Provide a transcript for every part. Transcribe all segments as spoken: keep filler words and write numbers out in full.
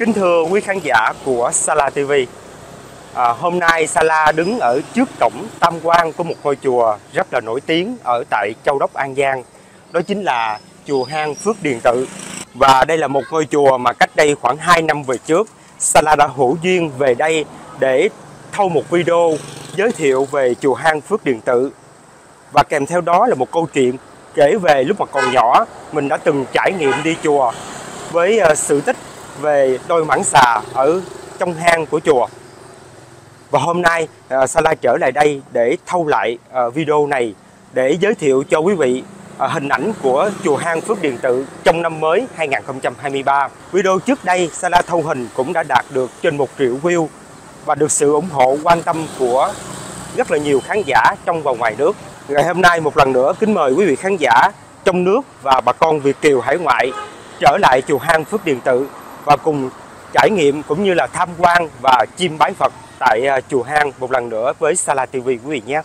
Kính thưa quý khán giả của Sala ti vi, à, hôm nay Sala đứng ở trước cổng tam quan của một ngôi chùa rất là nổi tiếng ở tại Châu Đốc, An Giang. Đó chính là chùa Hang Phước Điền Tự. Và đây là một ngôi chùa mà cách đây khoảng hai năm về trước, Sala đã hữu duyên về đây để thâu một video giới thiệu về chùa Hang Phước Điền Tự. Và kèm theo đó là một câu chuyện kể về lúc mà còn nhỏ mình đã từng trải nghiệm đi chùa với uh, sự tích về đôi mãng xà ở trong hang của chùa. Và hôm nay uh, Sala trở lại đây để thâu lại uh, video này để giới thiệu cho quý vị uh, hình ảnh của chùa Hang Phước Điền Tự trong năm mới hai nghìn không trăm hai mươi ba. Video trước đây Sala thâu hình cũng đã đạt được trên một triệu view và được sự ủng hộ quan tâm của rất là nhiều khán giả trong và ngoài nước. Ngày hôm nay một lần nữa kính mời quý vị khán giả trong nước và bà con Việt kiều hải ngoại trở lại chùa Hang Phước Điền Tự và cùng trải nghiệm cũng như là tham quan và chiêm bái Phật tại chùa Hang một lần nữa với Sala ti vi quý vị nhé.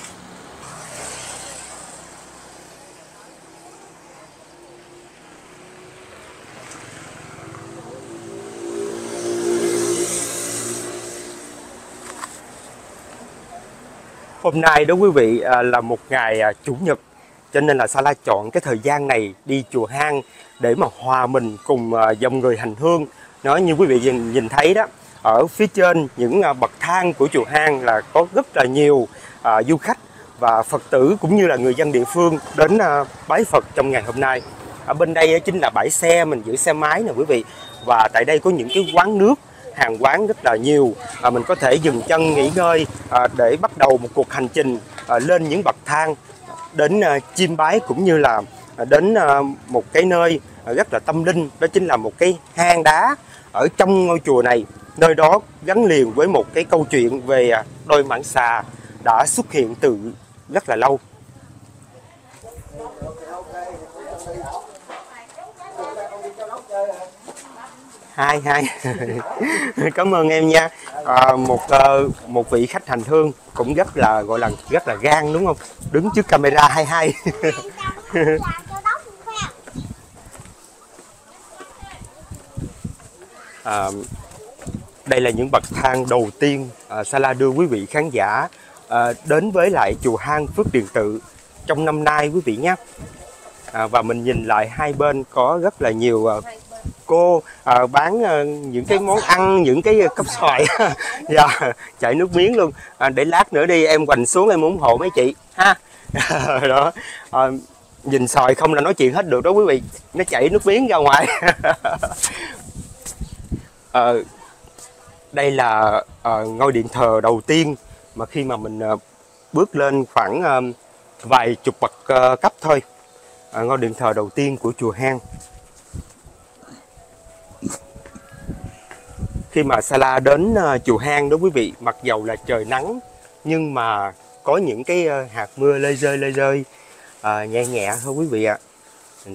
Hôm nay đó quý vị là một ngày Chủ nhật, cho nên là Sala chọn cái thời gian này đi chùa Hang để mà hòa mình cùng dòng người hành hương. Nói như quý vị nhìn, nhìn thấy đó, ở phía trên những bậc thang của chùa Hang là có rất là nhiều uh, du khách và Phật tử cũng như là người dân địa phương đến uh, bái Phật trong ngày hôm nay. Ở bên đây chính là bãi xe mình giữ xe máy nè quý vị, và tại đây có những cái quán nước, hàng quán rất là nhiều, à, mình có thể dừng chân nghỉ ngơi à, để bắt đầu một cuộc hành trình à, lên những bậc thang đến à, chiêm bái cũng như là à, đến à, một cái nơi à, rất là tâm linh, đó chính là một cái hang đá ở trong ngôi chùa này. Nơi đó gắn liền với một cái câu chuyện về à, đôi mãng xà đã xuất hiện từ rất là lâu. Hai hai cảm ơn em nha. À, một uh, một vị khách hành hương cũng rất là gọi là rất là gan đúng không, đứng trước camera hai hai. À, đây là những bậc thang đầu tiên à, Sala đưa quý vị khán giả à, đến với lại chùa Hang Phước Điền Tự trong năm nay quý vị nhé. À, và mình nhìn lại hai bên có rất là nhiều uh, cô à, bán à, những cái món ăn, những cái cốc xoài. Dạ, chảy nước miếng luôn. À, để lát nữa đi em hoành xuống em ủng hộ mấy chị ha. Đó, à, nhìn xoài không là nói chuyện hết được đó quý vị, nó chảy nước miếng ra ngoài. À, đây là à, ngôi điện thờ đầu tiên mà khi mà mình à, bước lên khoảng à, vài chục bậc à, cấp thôi, à, ngôi điện thờ đầu tiên của chùa Hang. Khi mà Sala đến uh, chùa Hang đó quý vị, mặc dầu là trời nắng nhưng mà có những cái uh, hạt mưa lơi rơi lơi rơi uh, nhẹ nhẹ thôi quý vị ạ. À.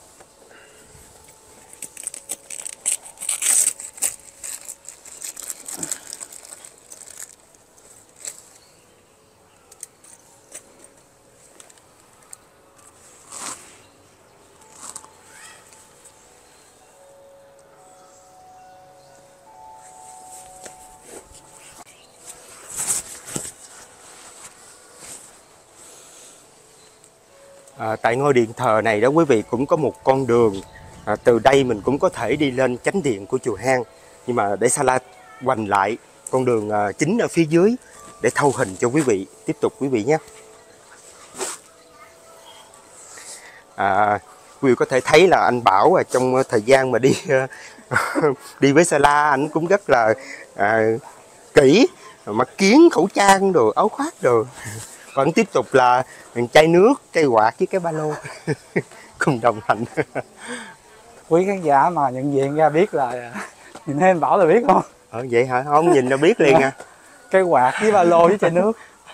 À, tại ngôi điện thờ này đó quý vị cũng có một con đường, à, từ đây mình cũng có thể đi lên chánh điện của chùa Hang, nhưng mà để Sala hoành lại con đường à, chính ở phía dưới để thâu hình cho quý vị. Tiếp tục quý vị nhé. À, quý vị có thể thấy là anh Bảo à, trong thời gian mà đi đi với Sala anh cũng rất là à, kỹ, mặc kiến, khẩu trang đồ, áo khoác đồ. Vẫn tiếp tục là chai nước, cây quạt với cái ba lô cùng đồng hành. Quý khán giả mà nhận diện ra biết là nhìn thấy anh Bảo là biết không? Ờ vậy hả? Không nhìn là biết liền à. Cây quạt với ba lô với chai nước.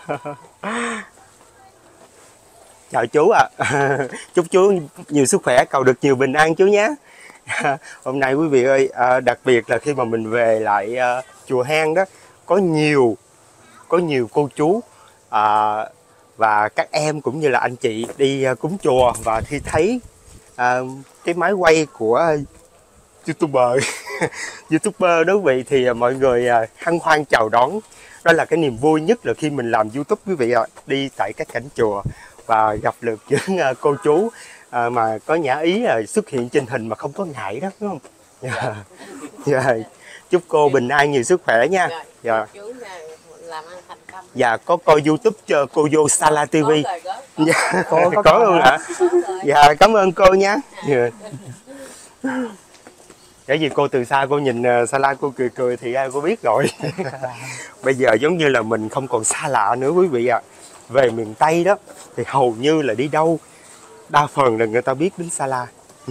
Chào chú ạ. À. Chúc chú nhiều sức khỏe, cầu được nhiều bình an chú nhé. Hôm nay quý vị ơi, đặc biệt là khi mà mình về lại chùa Hang đó, có nhiều có nhiều cô chú à, và các em cũng như là anh chị đi cúng chùa, và khi thấy à, cái máy quay của YouTuber YouTuber đó quý vị, thì mọi người hân hoan chào đón. Đó là cái niềm vui nhất là khi mình làm YouTube quý vị ạ. Đi tại các cảnh chùa và gặp được những cô chú mà có nhã ý xuất hiện trên hình mà không có ngại đó, đúng không? Yeah. Yeah. Chúc cô bình an, nhiều sức khỏe nha. Dạ. Dạ, có coi YouTube cho cô vô Sala ti vi. Dạ, có, có, có luôn hả? Dạ, cảm ơn cô nha. Yeah. Cái gì cô từ xa cô nhìn Sala cô cười cười thì ai cô biết rồi. Bây giờ giống như là mình không còn xa lạ nữa quý vị ạ. À. Về miền Tây đó thì hầu như là đi đâu đa phần là người ta biết đến Sala.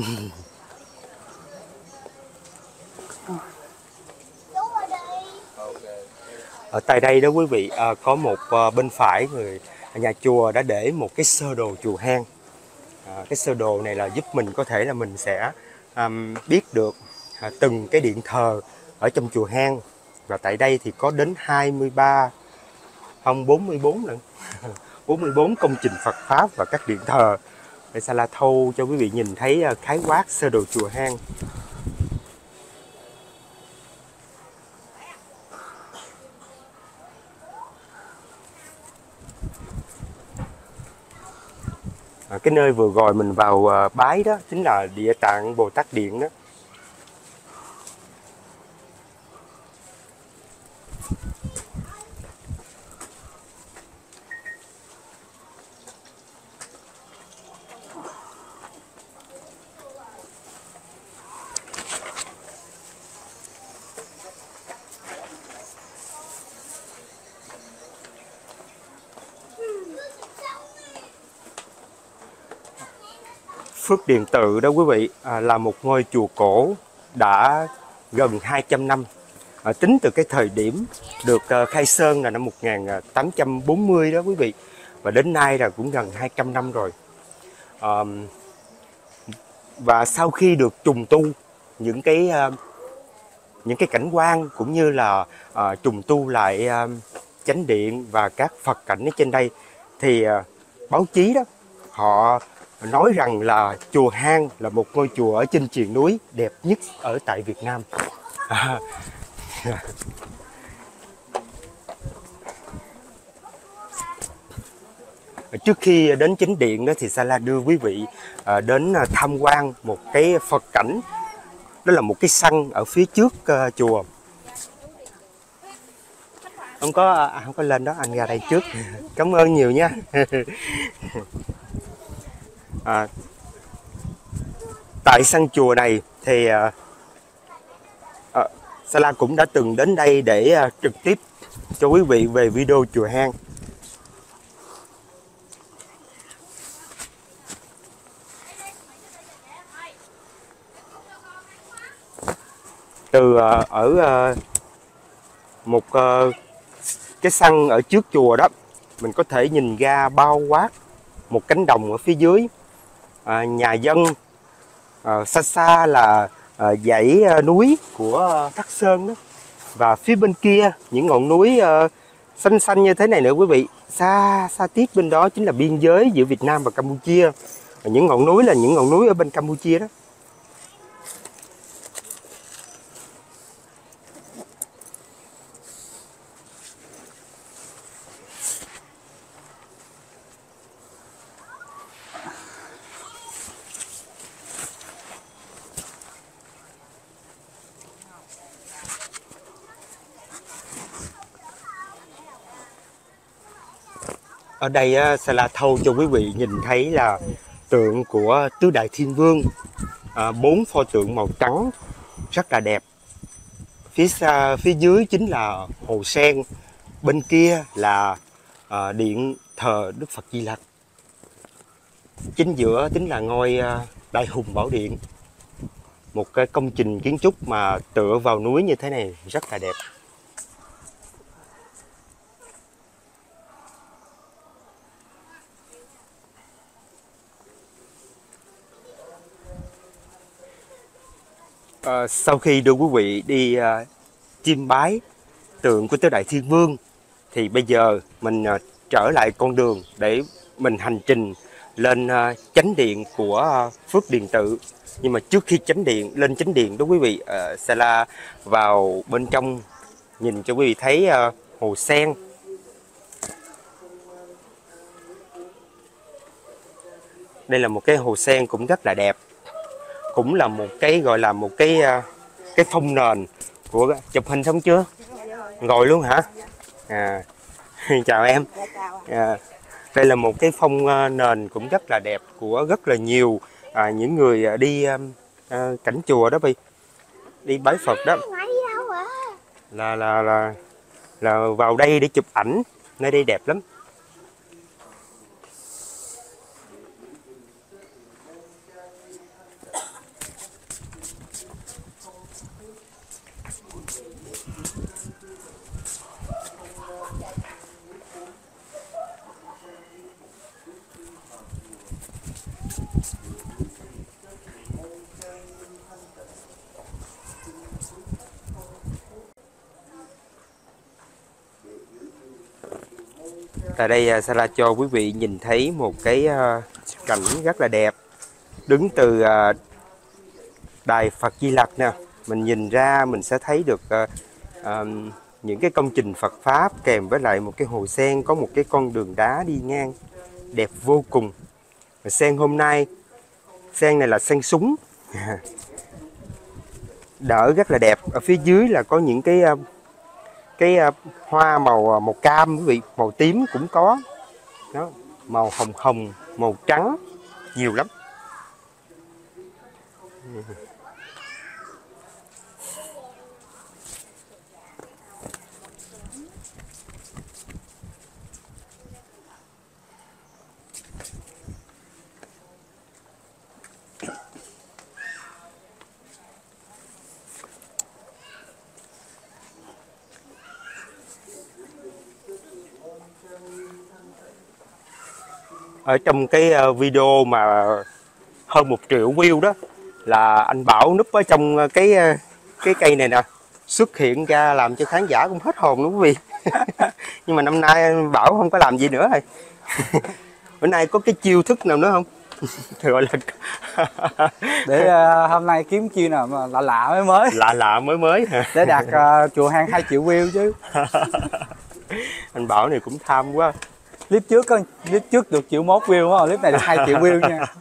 Ở tại đây đó quý vị, à, có một à, bên phải người nhà chùa đã để một cái sơ đồ chùa hang. À, cái sơ đồ này là giúp mình có thể là mình sẽ à, biết được à, từng cái điện thờ ở trong chùa hang. Và tại đây thì có đến hai mươi ba, không bốn mươi bốn lần, bốn mươi bốn công trình Phật pháp và các điện thờ. Để Sala thâu cho quý vị nhìn thấy à, khái quát sơ đồ chùa hang. À, cái nơi vừa rồi mình vào à, bái đó chính là Địa Tạng Bồ Tát Điện đó. Phước Điền Tự đó quý vị, à, là một ngôi chùa cổ đã gần hai trăm năm, à, tính từ cái thời điểm được à, khai sơn là năm một nghìn tám trăm bốn mươi đó quý vị, và đến nay là cũng gần hai trăm năm rồi. À, và sau khi được trùng tu những cái à, những cái cảnh quan cũng như là à, trùng tu lại à, chánh điện và các Phật cảnh ở trên đây, thì à, báo chí đó họ nói rằng là chùa hang là một ngôi chùa ở trên triền núi đẹp nhất ở tại Việt Nam. À. Trước khi đến chánh điện đó thì Sala đưa quý vị à, đến tham quan một cái Phật cảnh, đó là một cái sân ở phía trước uh, chùa. Không có à, không có lên đó, anh ra đây trước. Cảm ơn nhiều nha. À, tại sân chùa này thì à, à, Sala cũng đã từng đến đây để à, trực tiếp cho quý vị về video chùa hang. Từ à, ở à, một à, cái sân ở trước chùa đó, mình có thể nhìn ra bao quát một cánh đồng ở phía dưới, à, nhà dân, à, xa xa là à, dãy à, núi của Thác Sơn đó, và phía bên kia những ngọn núi à, xanh xanh như thế này nữa quý vị. Xa xa tiếp bên đó chính là biên giới giữa Việt Nam và Campuchia. Và những ngọn núi là những ngọn núi ở bên Campuchia đó. Ở đây Sala thâu cho quý vị nhìn thấy là tượng của Tứ Đại Thiên Vương, à, bốn pho tượng màu trắng rất là đẹp. Phía xa, phía dưới chính là hồ sen, bên kia là à, điện thờ Đức Phật Di Lặc, chính giữa chính là ngôi à, Đại Hùng Bảo Điện, một cái công trình kiến trúc mà tựa vào núi như thế này rất là đẹp. À, sau khi đưa quý vị đi à, chiêm bái tượng của Tứ Đại Thiên Vương thì bây giờ mình à, trở lại con đường để mình hành trình lên uh, chánh điện của uh, Phước Điền Tự. Nhưng mà trước khi chánh điện lên chánh điện đó quý vị, uh, Sala vào bên trong nhìn cho quý vị thấy uh, hồ sen. Đây là một cái hồ sen cũng rất là đẹp, cũng là một cái gọi là một cái uh, cái phông nền của chụp hình xong chưa? Ngồi luôn hả? À, chào em. À, đây là một cái phông nền cũng rất là đẹp của rất là nhiều à, những người đi à, cảnh chùa đó, vì đi bái Phật đó là là là là vào đây để chụp ảnh. Nơi đây đẹp lắm. Tại đây Sala cho quý vị nhìn thấy một cái uh, cảnh rất là đẹp. Đứng từ uh, đài Phật Di Lặc nè, mình nhìn ra mình sẽ thấy được uh, uh, những cái công trình Phật Pháp kèm với lại một cái hồ sen, có một cái con đường đá đi ngang đẹp vô cùng. Và sen hôm nay, sen này là sen súng, đỡ rất là đẹp. Ở phía dưới là có những cái uh, cái uh, hoa màu màu cam quý vị, màu tím cũng có đó, màu hồng hồng, màu trắng, nhiều lắm. Ở trong cái video mà hơn một triệu view đó là anh Bảo núp ở trong cái cái cây này nè, xuất hiện ra làm cho khán giả cũng hết hồn luôn quý vị. Nhưng mà năm nay anh Bảo không có làm gì nữa rồi. Bữa nay có cái chiêu thức nào nữa không? Gọi là để uh, hôm nay kiếm chiêu nào mà lạ lạ mới mới lạ lạ mới mới hả? Để đạt uh, chùa hang hai triệu view chứ. Anh Bảo này cũng tham quá. Clip trước có clip trước được triệu mốt view á, clip này được hai triệu view nha.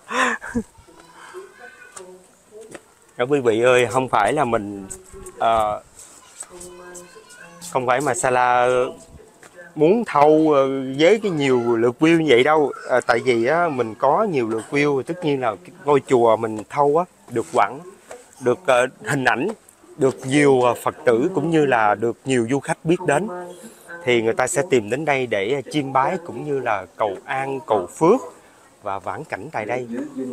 Đó, quý vị ơi, không phải là mình uh, không phải mà Sala muốn thâu với cái nhiều lượt view như vậy đâu. À, tại vì á, mình có nhiều lượt view, tất nhiên là cái ngôi chùa mình thâu á, được quảng, được uh, hình ảnh, được nhiều uh, Phật tử cũng như là được nhiều du khách biết đến, thì người ta sẽ tìm đến đây để chiêm bái cũng như là cầu an, cầu phước và vãn cảnh tại đây.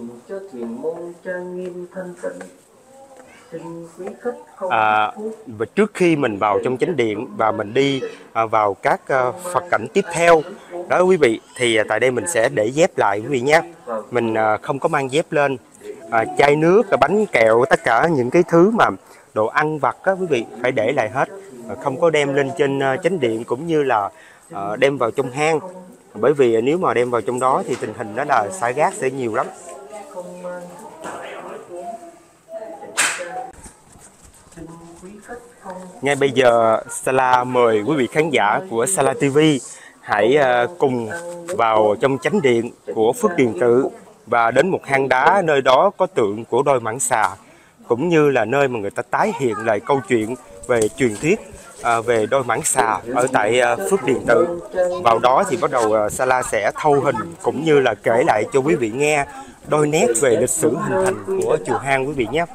À, và trước khi mình vào trong chánh điện và mình đi à, vào các à, Phật cảnh tiếp theo đó quý vị, thì à, tại đây mình sẽ để dép lại quý vị nhé. Mình à, không có mang dép lên. À, chai nước, bánh kẹo, tất cả những cái thứ mà đồ ăn vặt á quý vị phải để lại hết, à, không có đem lên trên à, chánh điện cũng như là à, đem vào trong hang, bởi vì à, nếu mà đem vào trong đó thì tình hình đó là xả rác sẽ nhiều lắm. Ngay bây giờ Sala mời quý vị khán giả của Sala ti vi hãy cùng vào trong chánh điện của Phước Điền Tự và đến một hang đá, nơi đó có tượng của đôi mãng xà, cũng như là nơi mà người ta tái hiện lại câu chuyện về truyền thuyết về đôi mãng xà ở tại Phước Điền Tự. Vào đó thì bắt đầu Sala sẽ thâu hình cũng như là kể lại cho quý vị nghe đôi nét về lịch sử hình thành của chùa hang quý vị nhé.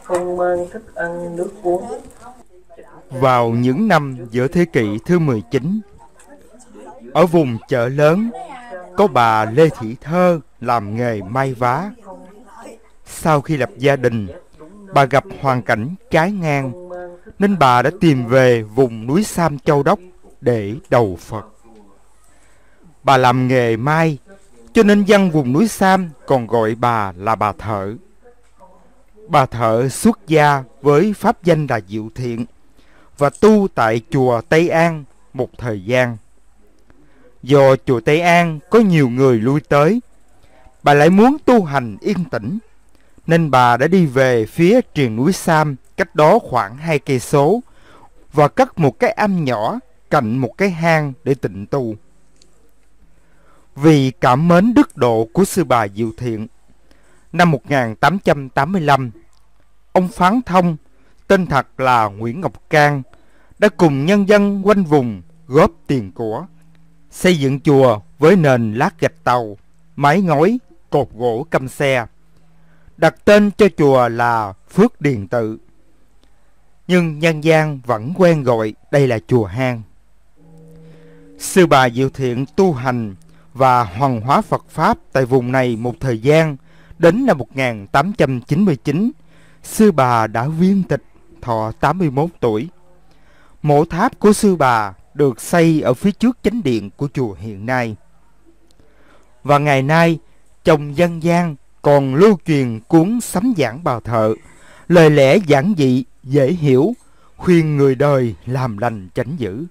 Vào những năm giữa thế kỷ thứ mười chín, ở vùng chợ lớn có bà Lê Thị Thơ làm nghề may vá. Sau khi lập gia đình, bà gặp hoàn cảnh trái ngang nên bà đã tìm về vùng núi Sam Châu Đốc để đầu Phật. Bà làm nghề may cho nên dân vùng núi Sam còn gọi bà là bà Thợ. Bà Thợ xuất gia với pháp danh là Diệu Thiện và tu tại chùa Tây An một thời gian. Do chùa Tây An có nhiều người lui tới, bà lại muốn tu hành yên tĩnh, nên bà đã đi về phía triền núi Sam cách đó khoảng hai cây số và cất một cái am nhỏ cạnh một cái hang để tịnh tu. Vì cảm mến đức độ của sư bà Diệu Thiện, năm một nghìn tám trăm tám mươi lăm, ông Phán Thông, tên thật là Nguyễn Ngọc Cang, đã cùng nhân dân quanh vùng góp tiền của, xây dựng chùa với nền lát gạch tàu, mái ngói, cột gỗ căm xe, đặt tên cho chùa là Phước Điền Tự. Nhưng nhân gian vẫn quen gọi đây là chùa hang. Sư bà Diệu Thiện tu hành và hoằng hóa Phật Pháp tại vùng này một thời gian. Đến năm một nghìn tám trăm chín mươi chín, sư bà đã viên tịch, thọ tám mươi mốt tuổi. Mộ tháp của sư bà được xây ở phía trước chánh điện của chùa hiện nay. Và ngày nay, trong dân gian còn lưu truyền cuốn Sấm Giảng Bà Thợ, lời lẽ giản dị, dễ hiểu, khuyên người đời làm lành chánh dữ.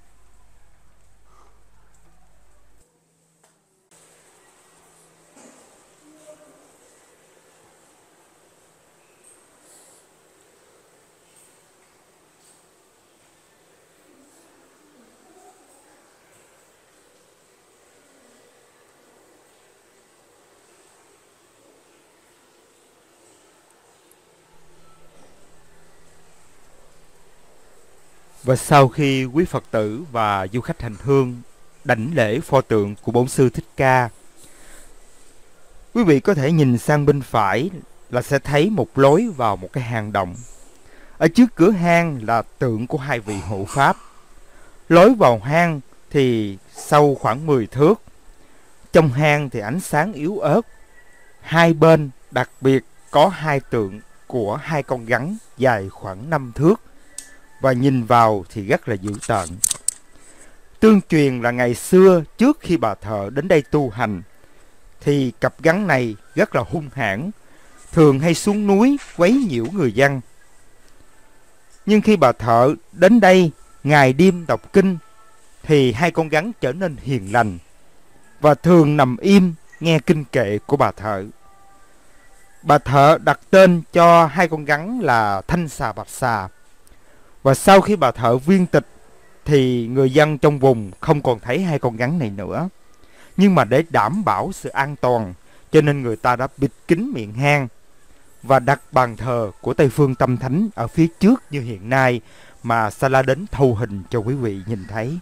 Và sau khi quý Phật tử và du khách hành hương đảnh lễ pho tượng của Bổn Sư Thích Ca, quý vị có thể nhìn sang bên phải là sẽ thấy một lối vào một cái hang động. Ở trước cửa hang là tượng của hai vị hộ pháp. Lối vào hang thì sâu khoảng mười thước. Trong hang thì ánh sáng yếu ớt. Hai bên đặc biệt có hai tượng của hai con rắn dài khoảng năm thước, và nhìn vào thì rất là dữ tợn. Tương truyền là ngày xưa trước khi bà Thợ đến đây tu hành thì cặp rắn này rất là hung hãn, thường hay xuống núi quấy nhiễu người dân. Nhưng khi bà Thợ đến đây ngày đêm đọc kinh thì hai con rắn trở nên hiền lành và thường nằm im nghe kinh kệ của bà Thợ. Bà Thợ đặt tên cho hai con rắn là Thanh Xà, Bạch Xà. Và sau khi bà Thợ viên tịch thì người dân trong vùng không còn thấy hai con rắn này nữa. Nhưng mà để đảm bảo sự an toàn cho nên người ta đã bịt kín miệng hang và đặt bàn thờ của Tây Phương Tâm Thánh ở phía trước như hiện nay mà Sala đến thâu hình cho quý vị nhìn thấy.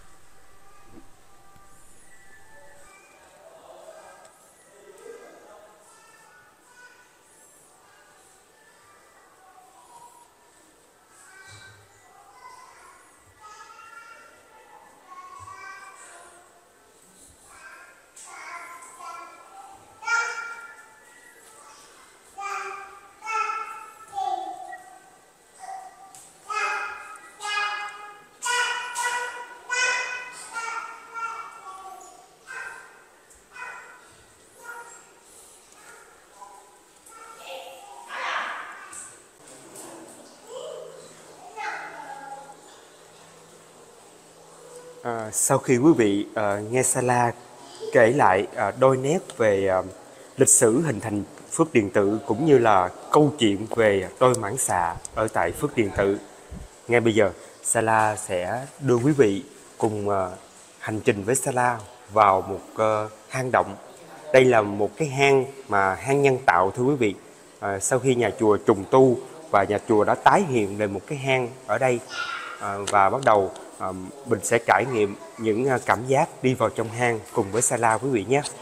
À, sau khi quý vị uh, nghe Sala kể lại uh, đôi nét về uh, lịch sử hình thành Phước Điền Tự cũng như là câu chuyện về đôi mãng xà ở tại Phước Điền Tự, ngay bây giờ Sala sẽ đưa quý vị cùng uh, hành trình với Sala vào một uh, hang động. Đây là một cái hang mà hang nhân tạo thưa quý vị. Uh, sau khi nhà chùa trùng tu và nhà chùa đã tái hiện lên một cái hang ở đây, uh, và bắt đầu À, mình sẽ trải nghiệm những cảm giác đi vào trong hang cùng với Sala quý vị nhé.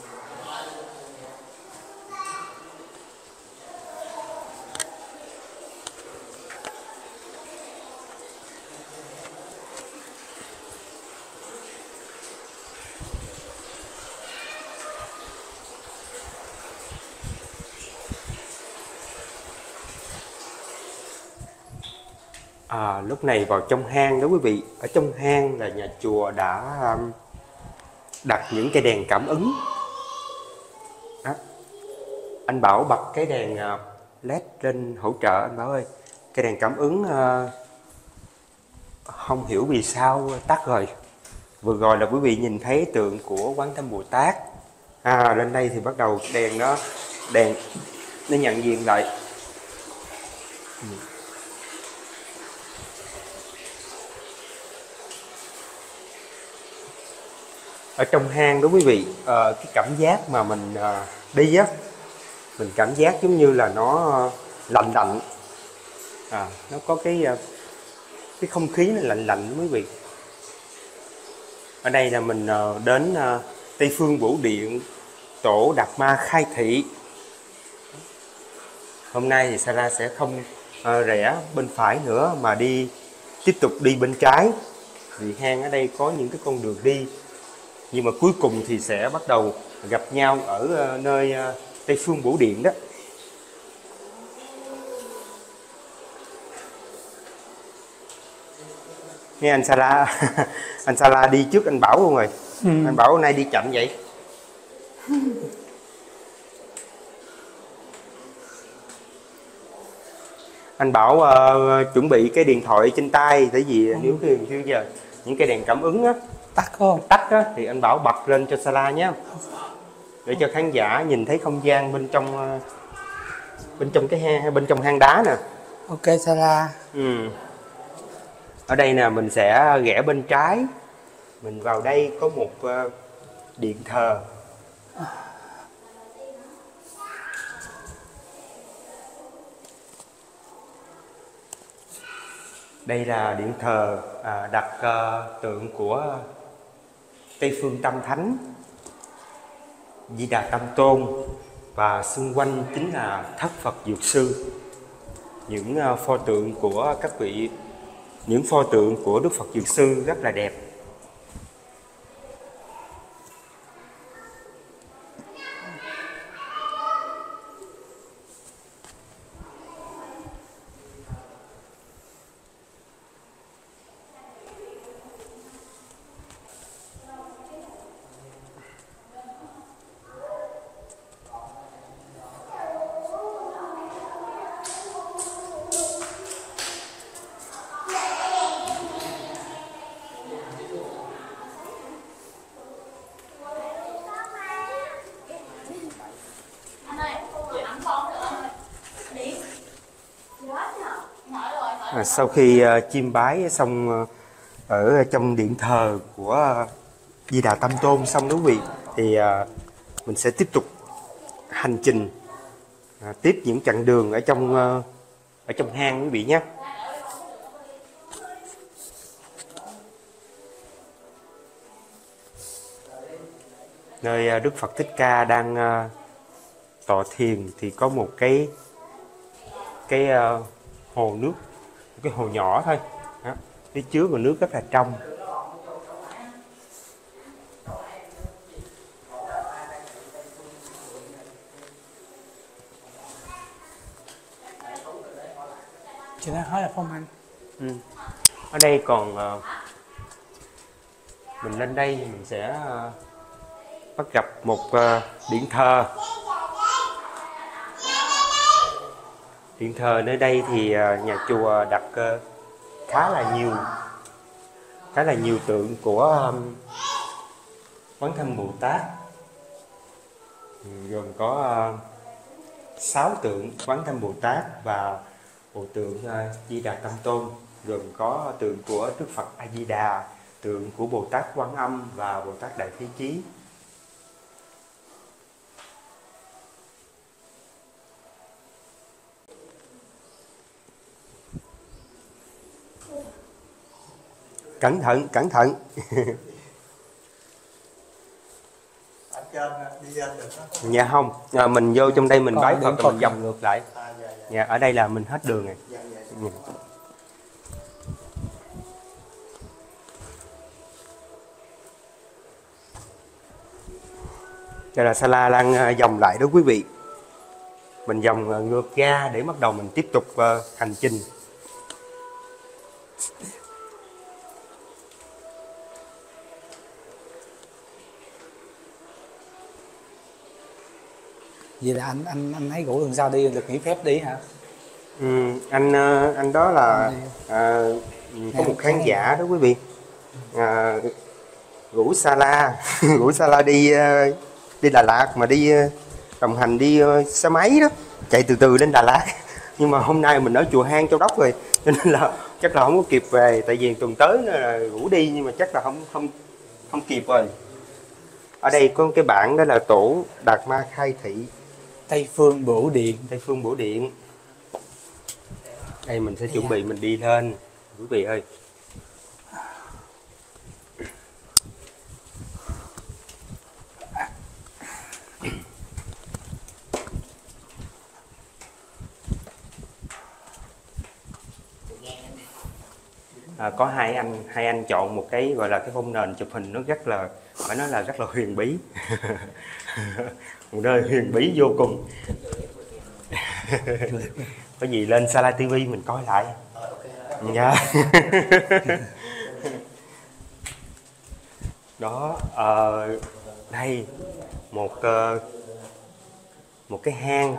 À, lúc này vào trong hang đó quý vị, ở trong hang là nhà chùa đã um, đặt những cái đèn cảm ứng. Đó. Anh Bảo bật cái đèn uh, led lên hỗ trợ anh Bảo ơi. Cái đèn cảm ứng uh, không hiểu vì sao tắt rồi. Vừa rồi là quý vị nhìn thấy tượng của Quán Thế Bồ Tát À, lên đây thì bắt đầu đèn nó đèn nó nhận diện lại. Ở trong hang đó quý vị, uh, cái cảm giác mà mình uh, đi á, mình cảm giác giống như là nó uh, lạnh lạnh, à, nó có cái uh, cái không khí nó lạnh lạnh quý vị. Ở đây là mình uh, đến uh, Tây Phương Bổ Điện, tổ Đạt Ma khai thị. Hôm nay thì Sarah sẽ không uh, rẽ bên phải nữa mà đi tiếp tục đi bên trái, vì hang ở đây có những cái con đường đi, nhưng mà cuối cùng thì sẽ bắt đầu gặp nhau ở uh, nơi uh, Tây Phương Bổ Điện đó. Nghe anh Sala anh Sala đi trước anh Bảo luôn rồi. Ừ. Anh Bảo hôm nay đi chậm vậy. Anh Bảo uh, chuẩn bị cái điện thoại trên tay, tại vì ừ. nếu cái bây giờ những cái đèn cảm ứng á tắt không tắt á thì anh Bảo bật lên cho Sala nhé, để cho khán giả nhìn thấy không gian bên trong uh, bên trong cái hang, bên trong hang đá nè. Ok Sala. Ừ. Ở đây nè, mình sẽ rẽ bên trái, mình vào đây có một uh, điện thờ. Đây là điện thờ à, đặt uh, tượng của Tây Phương Tam Thánh Di Đà Tam Tôn, và xung quanh chính là thất Phật Dược Sư. Những uh, pho tượng của các vị, những pho tượng của Đức Phật Dược Sư rất là đẹp. À, sau khi uh, chiêm bái xong uh, ở trong điện thờ của uh, Di Đà Tam Tôn xong đó quý vị, thì uh, mình sẽ tiếp tục hành trình uh, tiếp những chặng đường ở trong uh, ở trong hang quý vị nhé. Nơi uh, Đức Phật Thích Ca đang uh, tọa thiền thì có một cái cái uh, hồ nước, cái hồ nhỏ thôi đó. Phía trước là nước rất là trong. Chị đã hỏi là không anh? Ừ. Ở đây còn uh, mình lên đây mình sẽ uh, bắt gặp một uh, điện thờ. Điện thờ nơi đây thì uh, nhà chùa đặt uh, khá là nhiều khá là nhiều tượng của um, Quán Thân Bồ Tát, gồm có uh, sáu tượng Quán Thân Bồ Tát và bộ tượng uh, Di Đà Tam Tôn, gồm có tượng của Đức Phật A Di Đà, tượng của Bồ Tát Quan Âm và Bồ Tát Đại Thế Chí. Cẩn thận, cẩn thận. Dạ không, à, mình vô trong đây mình bái Phật rồi mình vòng ngược lại. Dạ, ở đây là mình hết đường này. Dạ. Đây là Sala đang vòng lại đó quý vị. Mình vòng ngược ra để bắt đầu mình tiếp tục uh, hành trình. Vậy là anh anh anh ấy rủ lần sau đi được nghỉ phép đi hả? Ừ, anh anh đó là à, có một khán giả đó quý vị, à, rủ Sala rủ Sala đi uh, đi Đà Lạt mà đi đồng hành đi xe máy đó, chạy từ từ lên Đà Lạt. Nhưng mà hôm nay mình ở chùa Hang Châu Đốc rồi, cho nên là chắc là không có kịp về, tại vì tuần tới là rủ đi nhưng mà chắc là không không không kịp rồi. Ở đây có cái bảng đó là tổ Đạt Ma Khai Thị Tây Phương Bửu Điện. Tây Phương Bửu Điện. Đây mình sẽ chuẩn bị mình đi lên quý vị ơi. À, có hai anh hai anh chọn một cái gọi là cái phông nền chụp hình nó rất là, phải nói là rất là huyền bí. Một nơi huyền bí vô cùng. Có gì lên Sala ti vi mình coi lại nha. Đó, uh, đây một uh, một cái hang.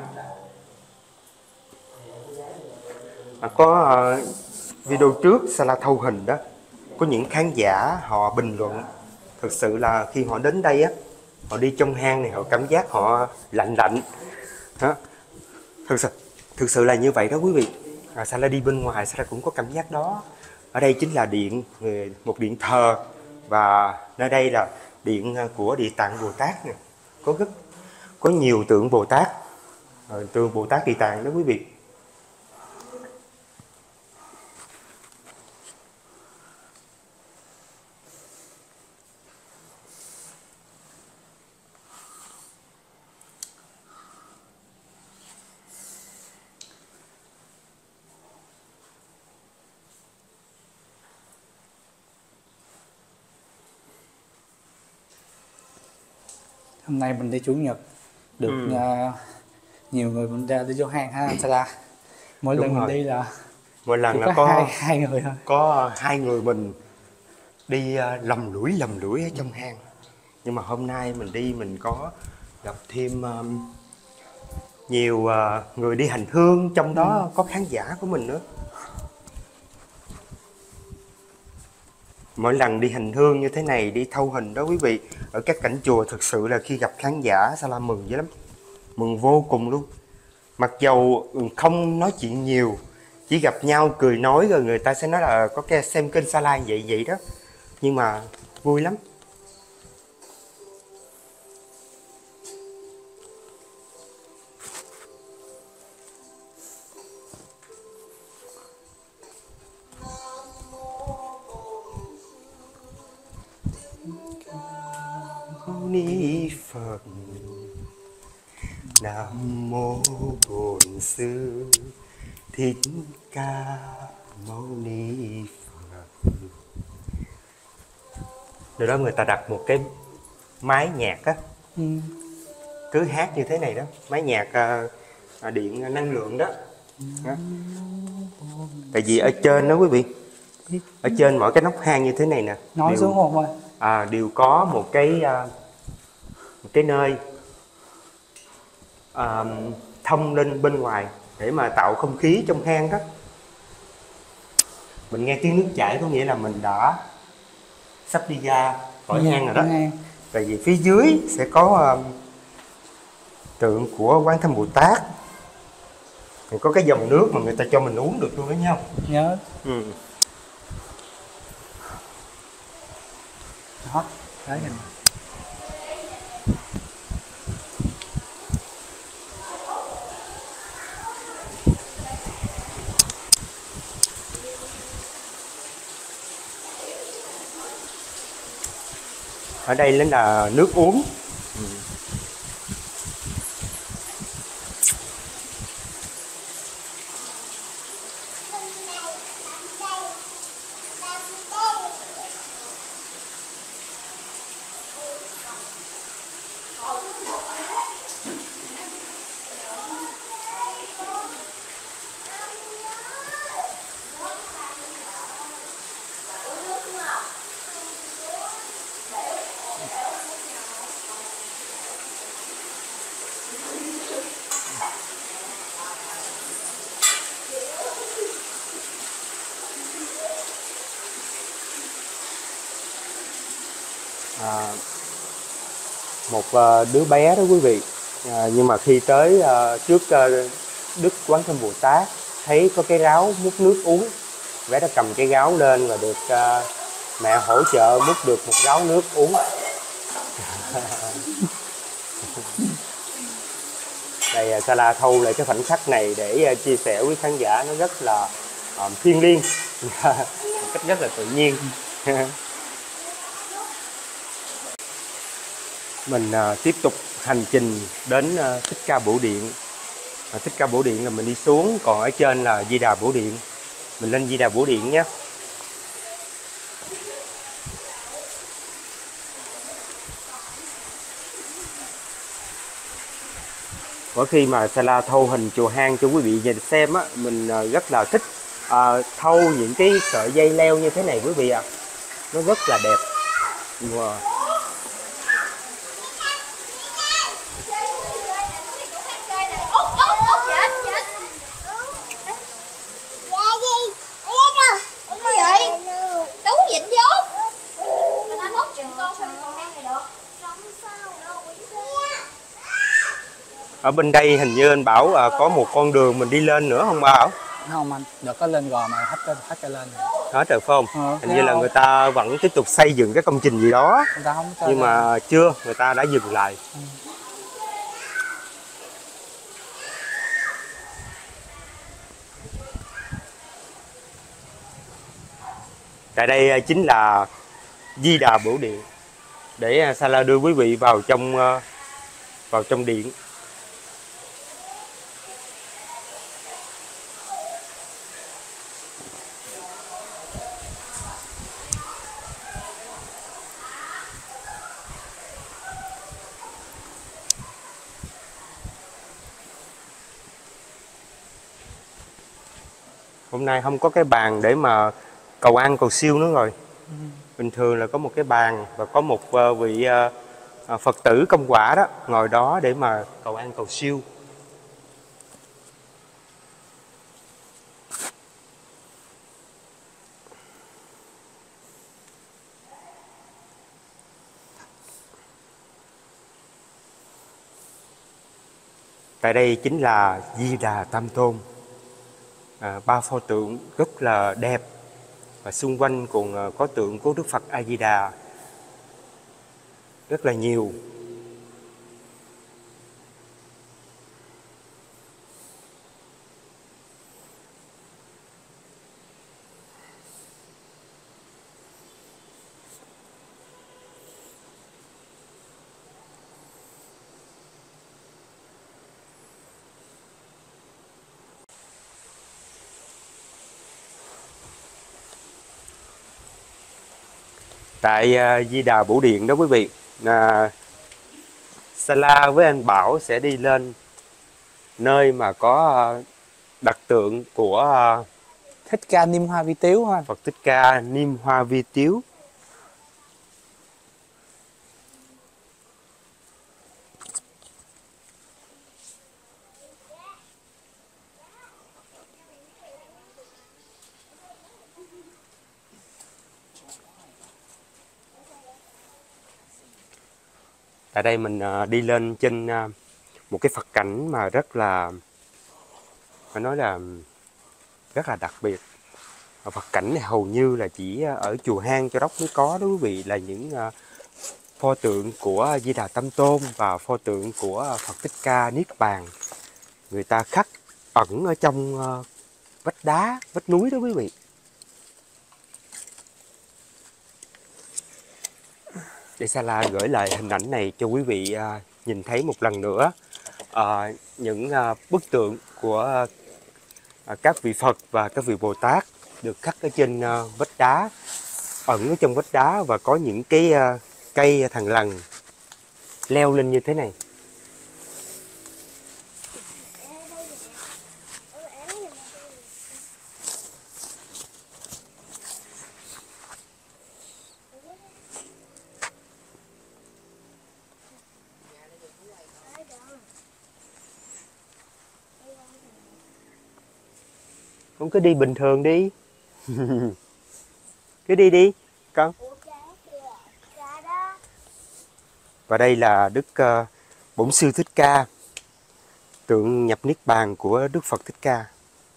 À, có uh, video trước Sala thâu hình đó, có những khán giả họ bình luận thực sự là khi họ đến đây á, họ đi trong hang này họ cảm giác họ lạnh lạnh đó. Thực sự thực sự là như vậy đó quý vị. À, Sala đi bên ngoài Sala cũng có cảm giác đó. Ở đây chính là điện, một điện thờ, và nơi đây là điện của Địa Tạng Bồ Tát nè, có rất có nhiều tượng Bồ Tát, tượng Bồ Tát Địa Tạng đó quý vị. Hôm nay mình đi chủ nhật được ừ. uh, nhiều người mình ra đi vô hang ha Sala. Mỗi Đúng lần rồi. mình đi là mỗi lần có, là có hai, hai người thôi. Có hai người mình đi uh, lầm lũi lầm lũi ở trong hang. Nhưng mà hôm nay mình đi mình có gặp thêm um, nhiều uh, người đi hành hương, trong đó ừ. có khán giả của mình nữa. Mỗi lần đi hành hương như thế này, đi thâu hình đó quý vị, ở các cảnh chùa, thực sự là khi gặp khán giả Sala mừng dữ lắm, mừng vô cùng luôn. Mặc dầu không nói chuyện nhiều, chỉ gặp nhau cười nói rồi người ta sẽ nói là có cái xem kênh Sala vậy vậy đó, nhưng mà vui lắm. Ni Phật, Nam mô Bổn Sư Thích Ca Mâu Ni Phật. Rồi đó người ta đặt một cái máy nhạc á, ừ. cứ hát như thế này đó, máy nhạc uh, điện năng lượng đó. đó. Tại vì ở trên đó quý vị, ở trên mỗi cái nóc hang như thế này nè, nói đều, xuống không ơi. À, đều có một cái uh, một cái nơi uh, thông lên bên ngoài để mà tạo không khí trong hang đó. Mình nghe tiếng nước chảy có nghĩa là mình đã sắp đi ra khỏi ừ, hang rồi đó. Hang. Tại vì phía dưới sẽ có uh, tượng của Quán Thế Âm Bồ Tát. Rồi có cái dòng nước mà người ta cho mình uống được luôn đó nhau. Nhớ. Ừ. Đó, đấy rồi. Ở đây là nước uống. Ừ. À, một uh, đứa bé đó quý vị. À, nhưng mà khi tới uh, trước uh, Đức Quán Thân Bồ Tát, thấy có cái gáo múc nước uống, bé đã cầm cái gáo lên và được uh, mẹ hỗ trợ múc được một gáo nước uống. Đây uh, Sala thâu lại cái khoảnh khắc này để uh, chia sẻ với khán giả, nó rất là uh, thiêng liêng, một cách rất là tự nhiên. Mình uh, tiếp tục hành trình đến uh, Thích Ca Bổ Điện. À, Thích Ca Bổ Điện là mình đi xuống, còn ở trên là Di Đà Bổ Điện. Mình lên Di Đà Bổ Điện nhé. Mỗi khi mà Sala thâu hình chùa hang cho quý vị nhìn xem á, mình uh, rất là thích uh, thâu những cái sợi dây leo như thế này quý vị ạ. À. Nó rất là đẹp. Wow. Ở bên đây hình như anh Bảo à, có một con đường mình đi lên nữa không Bảo? Không anh, được có lên gò mà hết lên hết cái lên. Hết rồi phải không? Ừ, hình như là người ta vẫn tiếp tục xây dựng cái công trình gì đó. Người ta không nhưng lên. Mà chưa, người ta đã dừng lại. Ừ. Tại đây chính là Di Đà Bổ Điện, để Sala đưa quý vị vào trong vào trong điện. Hôm nay không có cái bàn để mà cầu ăn cầu siêu nữa rồi. Ừ. Bình thường là có một cái bàn và có một vị Phật tử công quả đó ngồi đó để mà cầu ăn cầu siêu. Tại đây chính là Di Đà Tam Tôn. À, ba pho tượng rất là đẹp, và xung quanh còn có tượng của Đức Phật A Di Đà rất là nhiều. Tại uh, Di Đà Bổ Điện đó quý vị, uh, Sala với anh Bảo sẽ đi lên nơi mà có uh, đặt tượng của uh, Thích Ca Niêm Hoa Vi Tiếu ha. Phật Thích Ca Niêm Hoa Vi Tiếu. Tại đây mình đi lên trên một cái Phật cảnh mà rất là, phải nói là rất là đặc biệt. Phật cảnh này hầu như là chỉ ở chùa hang Châu Đốc mới có đó quý vị, là những pho tượng của Di Đà Tam Tôn và pho tượng của Phật Thích Ca Niết Bàn. Người ta khắc ẩn ở trong vách đá, vách núi đó quý vị. Để Sala gửi lại hình ảnh này cho quý vị uh, nhìn thấy một lần nữa. Uh, những uh, bức tượng của uh, các vị Phật và các vị Bồ Tát được khắc ở trên uh, vách đá, ẩn ở trong vách đá, và có những cái uh, cây thằng lằn leo lên như thế này. Con cứ đi bình thường đi. Cứ đi đi con. Và đây là Đức uh, Bổn Sư Thích Ca, tượng nhập Niết Bàn của Đức Phật Thích Ca.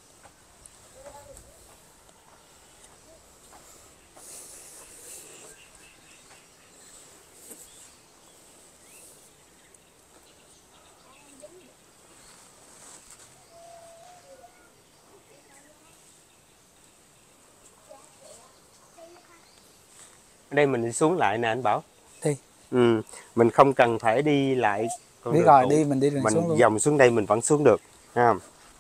Ở đây mình đi xuống lại nè anh Bảo. Đi. Ừ, mình không cần phải đi lại con Biết đường rồi, cũ. đi mình đi đường Mình xuống luôn. vòng xuống đây mình vẫn xuống được ha.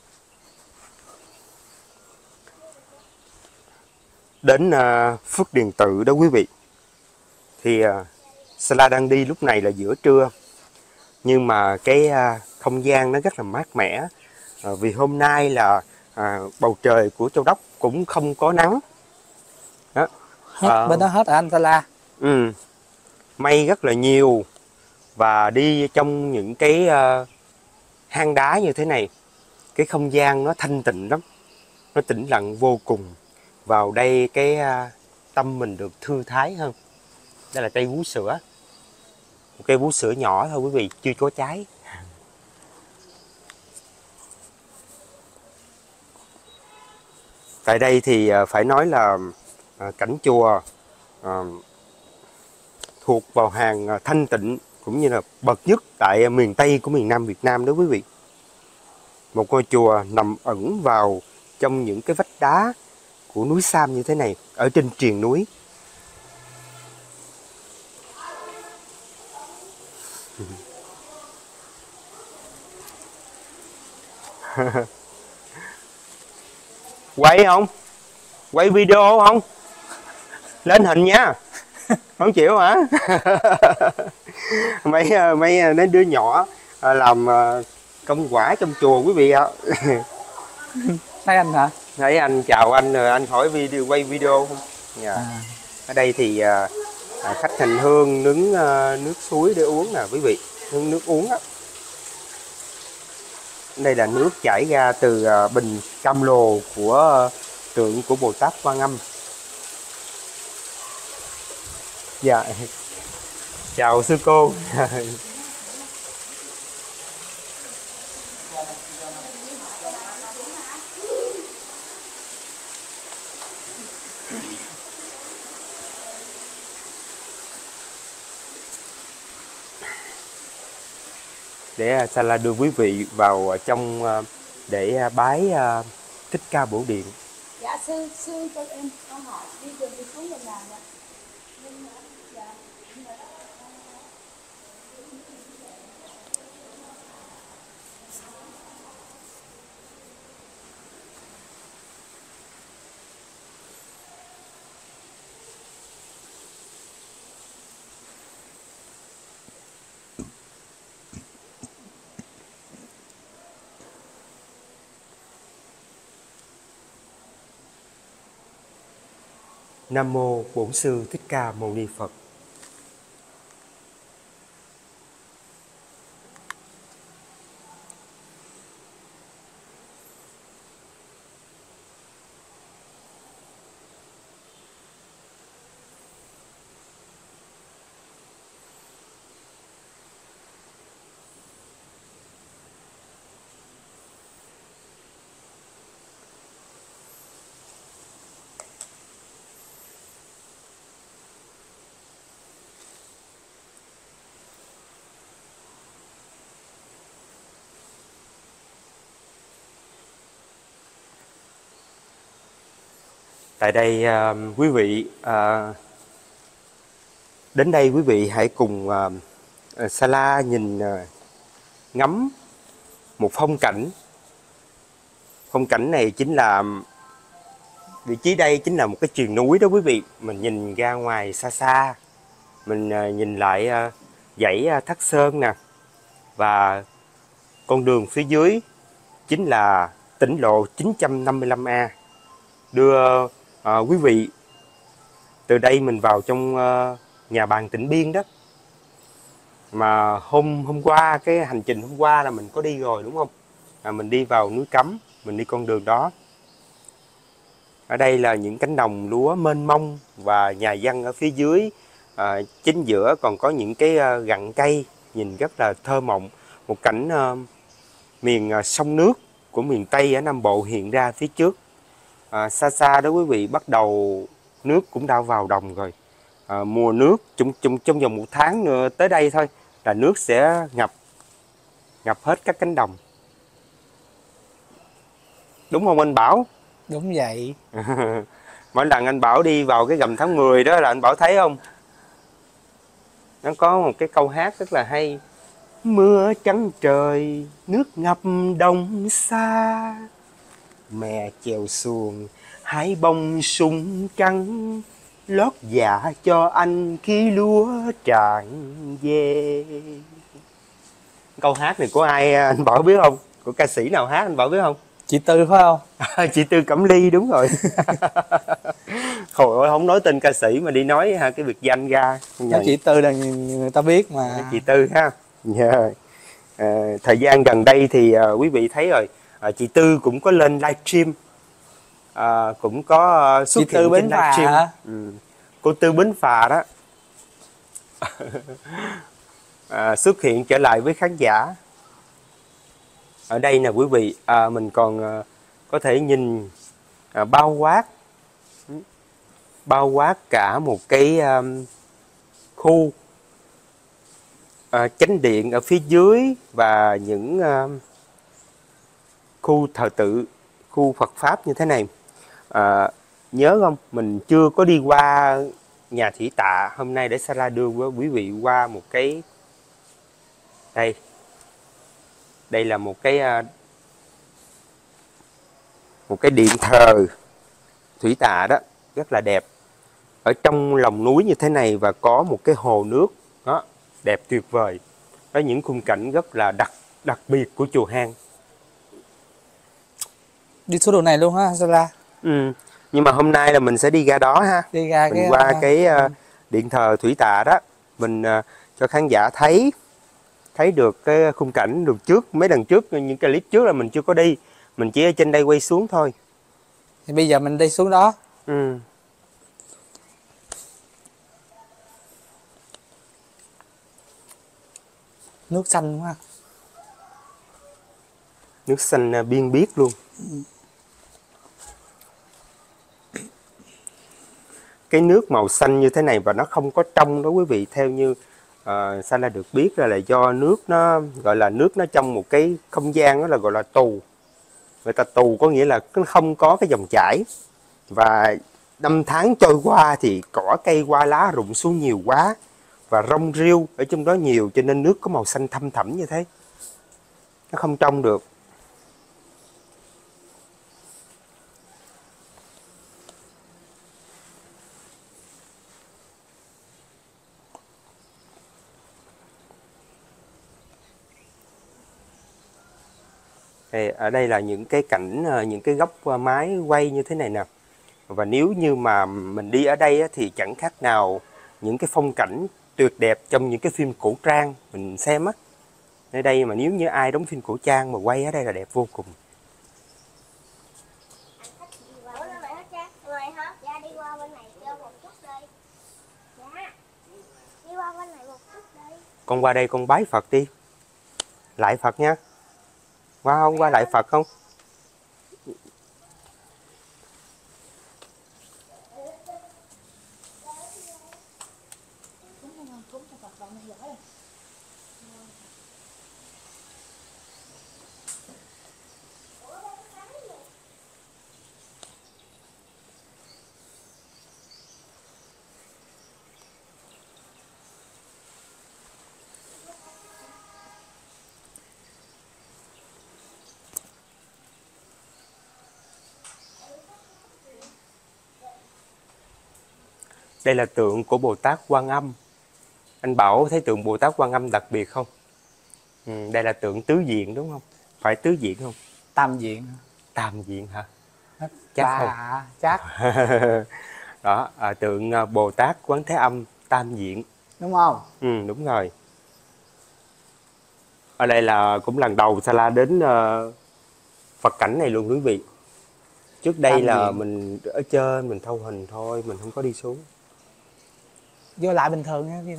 Đến uh, Phước Điền Tự đó quý vị. Thì uh, Sala đang đi lúc này là giữa trưa. Nhưng mà cái uh, không gian nó rất là mát mẻ. Uh, vì hôm nay là uh, bầu trời của Châu Đốc cũng không có nắng. Đó. Hết, Uh, bên đó hết ở anh Sala. Ừ, mây rất là nhiều. Và đi trong những cái uh, hang đá như thế này, cái không gian nó thanh tịnh lắm, nó tĩnh lặng vô cùng. Vào đây cái uh, tâm mình được thư thái hơn. Đây là cây vú sữa, một cây vú sữa nhỏ thôi quý vị, chưa có trái. Tại đây thì uh, phải nói là uh, cảnh chùa uh, thuộc vào hàng uh, thanh tịnh cũng như là bậc nhất tại miền Tây của miền Nam Việt Nam đó quý vị. Một ngôi chùa nằm ẩn vào trong những cái vách đá của núi Sam như thế này, ở trên triền núi. Quay không? Quay video không? Lên hình nha. Không chịu hả? mấy mấy mấy đứa nhỏ làm công quả trong chùa quý vị ạ. Thấy anh hả? Thấy anh, chào anh, rồi anh hỏi video quay video không? Dạ. À. Ở đây thì à, khách hành hương nướng à, nước suối để uống nè quý vị, nướng nước uống á. Đây là nước chảy ra từ à, bình cam lồ của à, tượng của Bồ Tát Quan Âm. Dạ. Chào sư cô. Để Sala đưa quý vị vào trong để bái Thích Ca Bổ Điện. Dạ sư, sư cho em con hỏi đi đường đi xuống đường nào vậy? Dạ. Nam mô Bổn Sư Thích Ca Mâu Ni Phật. Tại đây uh, quý vị uh, đến đây quý vị hãy cùng uh, uh, Sala nhìn uh, ngắm một phong cảnh. Phong cảnh này chính là vị trí đây chính là một cái triền núi đó quý vị. Mình nhìn ra ngoài xa xa, mình uh, nhìn lại uh, dãy uh, Thác Sơn nè, và con đường phía dưới chính là tỉnh lộ chín trăm năm mươi lăm A đưa À, quý vị từ đây mình vào trong uh, nhà bàn Tịnh Biên đó. Mà hôm hôm qua cái hành trình hôm qua là mình có đi rồi đúng không? À, mình đi vào núi Cấm, mình đi con đường đó. Ở đây là những cánh đồng lúa mênh mông và nhà dân ở phía dưới À, chính giữa còn có những cái uh, gặn cây nhìn rất là thơ mộng. Một cảnh uh, miền uh, sông nước của miền Tây ở Nam Bộ hiện ra phía trước. À, xa xa đó quý vị, bắt đầu nước cũng đã vào đồng rồi. À, mùa nước trong, trong, trong vòng một tháng nữa tới đây thôi là nước sẽ ngập ngập hết các cánh đồng. Đúng không anh Bảo? Đúng vậy. Mỗi lần anh Bảo đi vào cái rằm tháng mười đó là anh Bảo thấy không? Nó có một cái câu hát rất là hay. Mưa trắng trời, nước ngập đồng xa, mẹ chèo xuồng, hái bông sung trắng, lót dạ cho anh khi lúa tràn về. Câu hát này của ai anh Bảo biết không? Của ca sĩ nào hát anh Bảo biết không? Chị Tư phải không? Chị Tư Cẩm Ly, đúng rồi. Hồi ơi, không nói tên ca sĩ mà đi nói ha, cái biệt danh ra. Nói chị Tư là người, người ta biết mà. Chị Tư ha. Yeah. À, thời gian gần đây thì à, quý vị thấy rồi, à, chị Tư cũng có lên livestream, à, cũng có à, xuất chị hiện Tư trên Bến Phà livestream. hả? Ừ. Cô Tư Bến Phà đó. À, xuất hiện trở lại với khán giả. Ở đây nè quý vị, à, mình còn à, có thể nhìn à, bao quát bao quát cả một cái um, khu à, chánh điện ở phía dưới và những uh, khu thờ tự, khu Phật Pháp như thế này. À, nhớ không, mình chưa có đi qua nhà Thủy Tạ. Hôm nay để Sarah đưa quý vị qua một cái, đây đây là một cái uh, một cái điện thờ Thủy Tạ đó, rất là đẹp, ở trong lòng núi như thế này, và có một cái hồ nước đó đẹp tuyệt vời, có những khung cảnh rất là đặc đặc biệt của chùa Hang. Đi xuống đường này luôn ha Sarah? Ừ. Nhưng mà hôm nay là mình sẽ đi ra đó ha, đi ra mình cái qua uh, cái uh, điện thờ Thủy Tạ đó, mình uh, cho khán giả thấy thấy được cái khung cảnh. Được trước mấy lần trước, những cái clip trước là mình chưa có đi, mình chỉ ở trên đây quay xuống thôi. Thì bây giờ mình đi xuống đó. Ừ. Nước xanh quá. Nước xanh uh, biên biếc luôn. Ừ. Cái nước màu xanh như thế này và nó không có trong đó quý vị. Theo như uh, Sarah được biết là, là do nước nó gọi là nước nó trong một cái không gian, đó là gọi là tù. Người ta tù có nghĩa là nó không có cái dòng chảy, và năm tháng trôi qua thì cỏ cây hoa lá rụng xuống nhiều quá và rong rêu ở trong đó nhiều, cho nên nước có màu xanh thâm thẳm như thế, nó không trong được. Thì ở đây là những cái cảnh, những cái góc máy quay như thế này nè. Và nếu như mà mình đi ở đây thì chẳng khác nào những cái phong cảnh tuyệt đẹp trong những cái phim cổ trang mình xem á. Ở đây mà nếu như ai đóng phim cổ trang mà quay ở đây là đẹp vô cùng. Con qua đây con bái Phật đi. Lại Phật nha. Qua không? Qua lại Phật không? Đây là tượng của Bồ Tát Quan Âm. Anh Bảo thấy tượng Bồ Tát Quan Âm đặc biệt không? Ừ, đây là tượng tứ diện đúng không? Phải tứ diện không? Tam diện. Tam diện hả? Chắc Bà, không? Chắc. Đó, à, tượng Bồ Tát Quán Thế Âm tam diện. Đúng không? Ừ, đúng rồi. Ở đây là cũng lần đầu Sarah đến uh, Phật cảnh này luôn quý vị. Trước đây tam là diện. Mình ở trên mình thâu hình thôi, mình không có đi xuống. vô lại bình thường nha.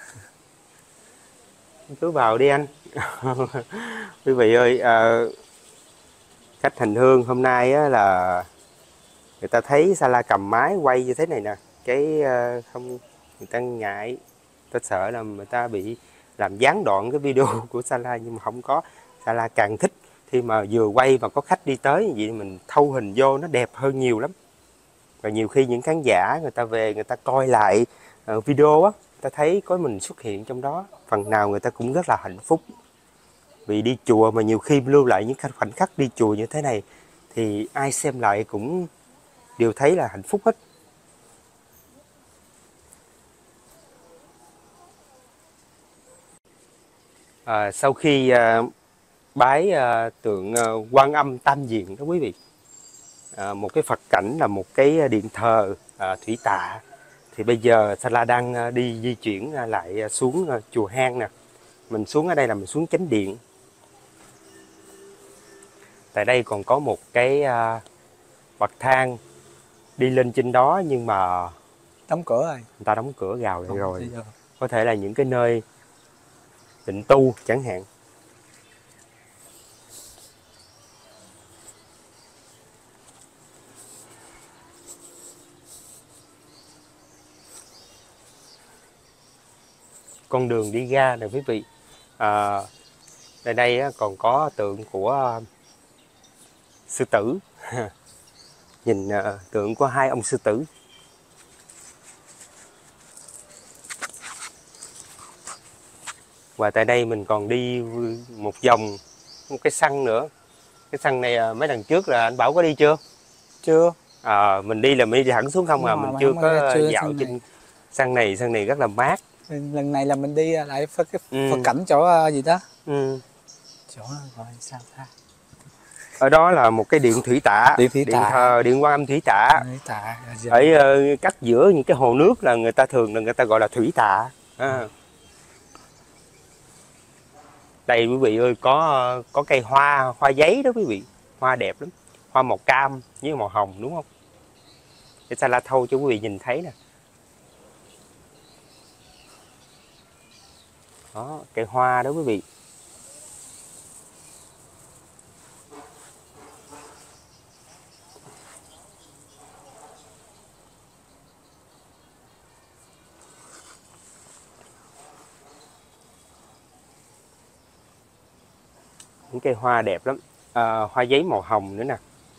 Cứ vào đi anh. Quý vị ơi, à, khách hành hương hôm nay á, là người ta thấy Sala cầm máy quay như thế này nè, cái uh, không, người ta ngại, ta sợ là người ta bị làm gián đoạn cái video của Sala, nhưng mà không có. Sala càng thích khi mà vừa quay mà có khách đi tới như vậy, mình thâu hình vô nó đẹp hơn nhiều lắm. Và nhiều khi những khán giả người ta về người ta coi lại uh, video á, ta thấy có mình xuất hiện trong đó, phần nào người ta cũng rất là hạnh phúc. Vì đi chùa mà nhiều khi lưu lại những khoảnh khắc đi chùa như thế này thì ai xem lại cũng đều thấy là hạnh phúc hết. À, sau khi à, bái à, tượng à, Quan Âm Tam Diện đó quý vị, à, một cái Phật cảnh là một cái điện thờ à, thủy tạ, thì bây giờ Sala đang đi di chuyển lại xuống à, chùa Hang nè. Mình xuống ở đây là mình xuống chánh điện. Tại đây còn có một cái à, bậc thang đi lên trên đó, nhưng mà Đóng cửa rồi, người ta đóng cửa gào lại rồi. rồi. Có thể là những cái nơi tịnh tu chẳng hạn. Con đường đi ra nè quý vị. À, tại đây còn có tượng của sư tử. Nhìn uh, tượng của hai ông sư tử. Và tại đây mình còn đi một vòng một cái săn nữa. Cái săn này mấy lần trước là anh Bảo có đi chưa? Chưa. À, mình đi là mình đi thẳng xuống không à, mình chưa có chưa dạo trên săn này. Săn này rất là mát. Lần này là mình đi lại Phật, cái ừ. Phật cảnh chỗ gì đó. Ừ. Chỗ gọi sao ta? Ở đó là một cái điện thủy tạ, điện, thủy điện tạ. thờ điện Quan Âm thủy tạ. Thủy tạ. Ở uh, cắt giữa những cái hồ nước là người ta thường là người ta gọi là thủy tạ. À. Đây quý vị ơi, có có cây hoa hoa giấy đó quý vị, hoa đẹp lắm, hoa màu cam với màu hồng đúng không? Để Sala thâu cho quý vị nhìn thấy nè. Đó, cây hoa đó quý vị. Những cây hoa đẹp lắm, à, hoa giấy màu hồng nữa nè.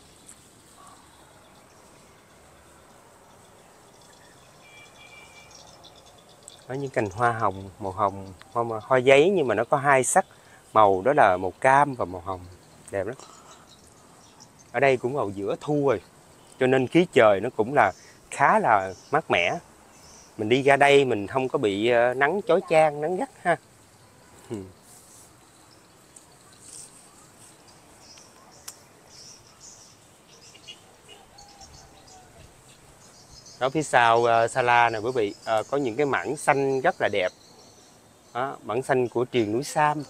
Có những cành hoa hồng, màu hồng, hoa, hoa giấy nhưng mà nó có hai sắc màu, đó là màu cam và màu hồng, đẹp lắm. Ở đây cũng vào giữa thu rồi, cho nên khí trời nó cũng là khá là mát mẻ. Mình đi ra đây mình không có bị nắng chói chang, nắng gắt ha. Ở phía sau uh, Sala này quý vị, uh, có những cái mảng xanh rất là đẹp. Đó, mảng xanh của triền núi Sam.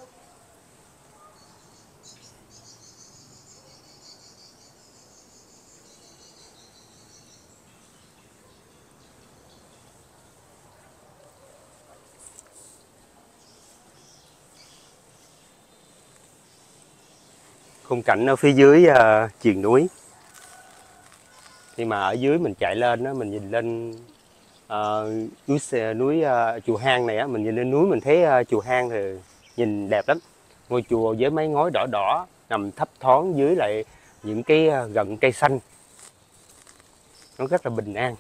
Khung cảnh ở phía dưới uh, triền núi. Khi mà ở dưới mình chạy lên đó, mình nhìn lên uh, núi núi uh, chùa Hang này á, mình nhìn lên núi mình thấy uh, chùa Hang thì nhìn đẹp lắm. Ngôi chùa với mấy ngói đỏ đỏ nằm thấp thoáng dưới lại những cái uh, gận cây xanh, nó rất là bình an.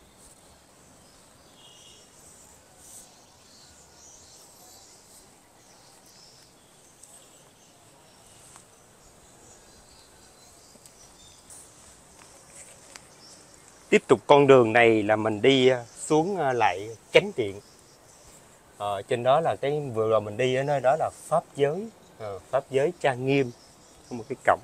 Tiếp tục con đường này là mình đi xuống lại chánh điện. Ờ, trên đó là cái vừa rồi mình đi ở nơi đó là pháp giới, ờ, pháp giới trang nghiêm, có một cái cổng.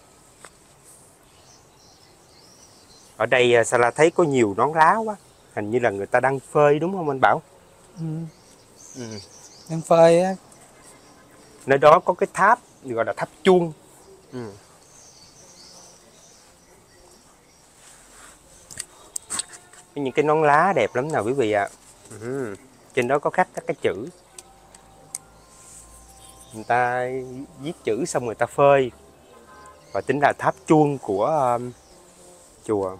Ở đây Sala thấy có nhiều nón lá quá, hình như là người ta đang phơi đúng không anh Bảo? Ừ. Ừ. Đang phơi á. Nơi đó có cái tháp gọi là tháp chuông. Ừ. Những cái nón lá đẹp lắm nào quý vị ạ. À. Ừ. Trên đó có khắc các cái chữ. Người ta viết chữ xong người ta phơi. Và tính là tháp chuông của um, chùa.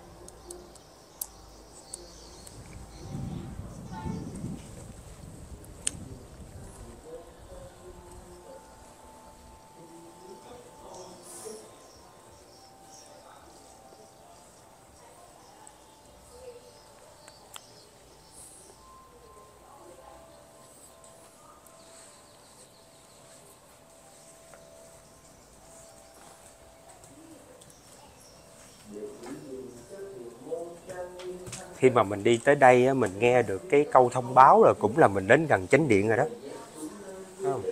Khi mà mình đi tới đây á, mình nghe được cái câu thông báo rồi cũng là mình đến gần chánh điện rồi đó. Thấy không?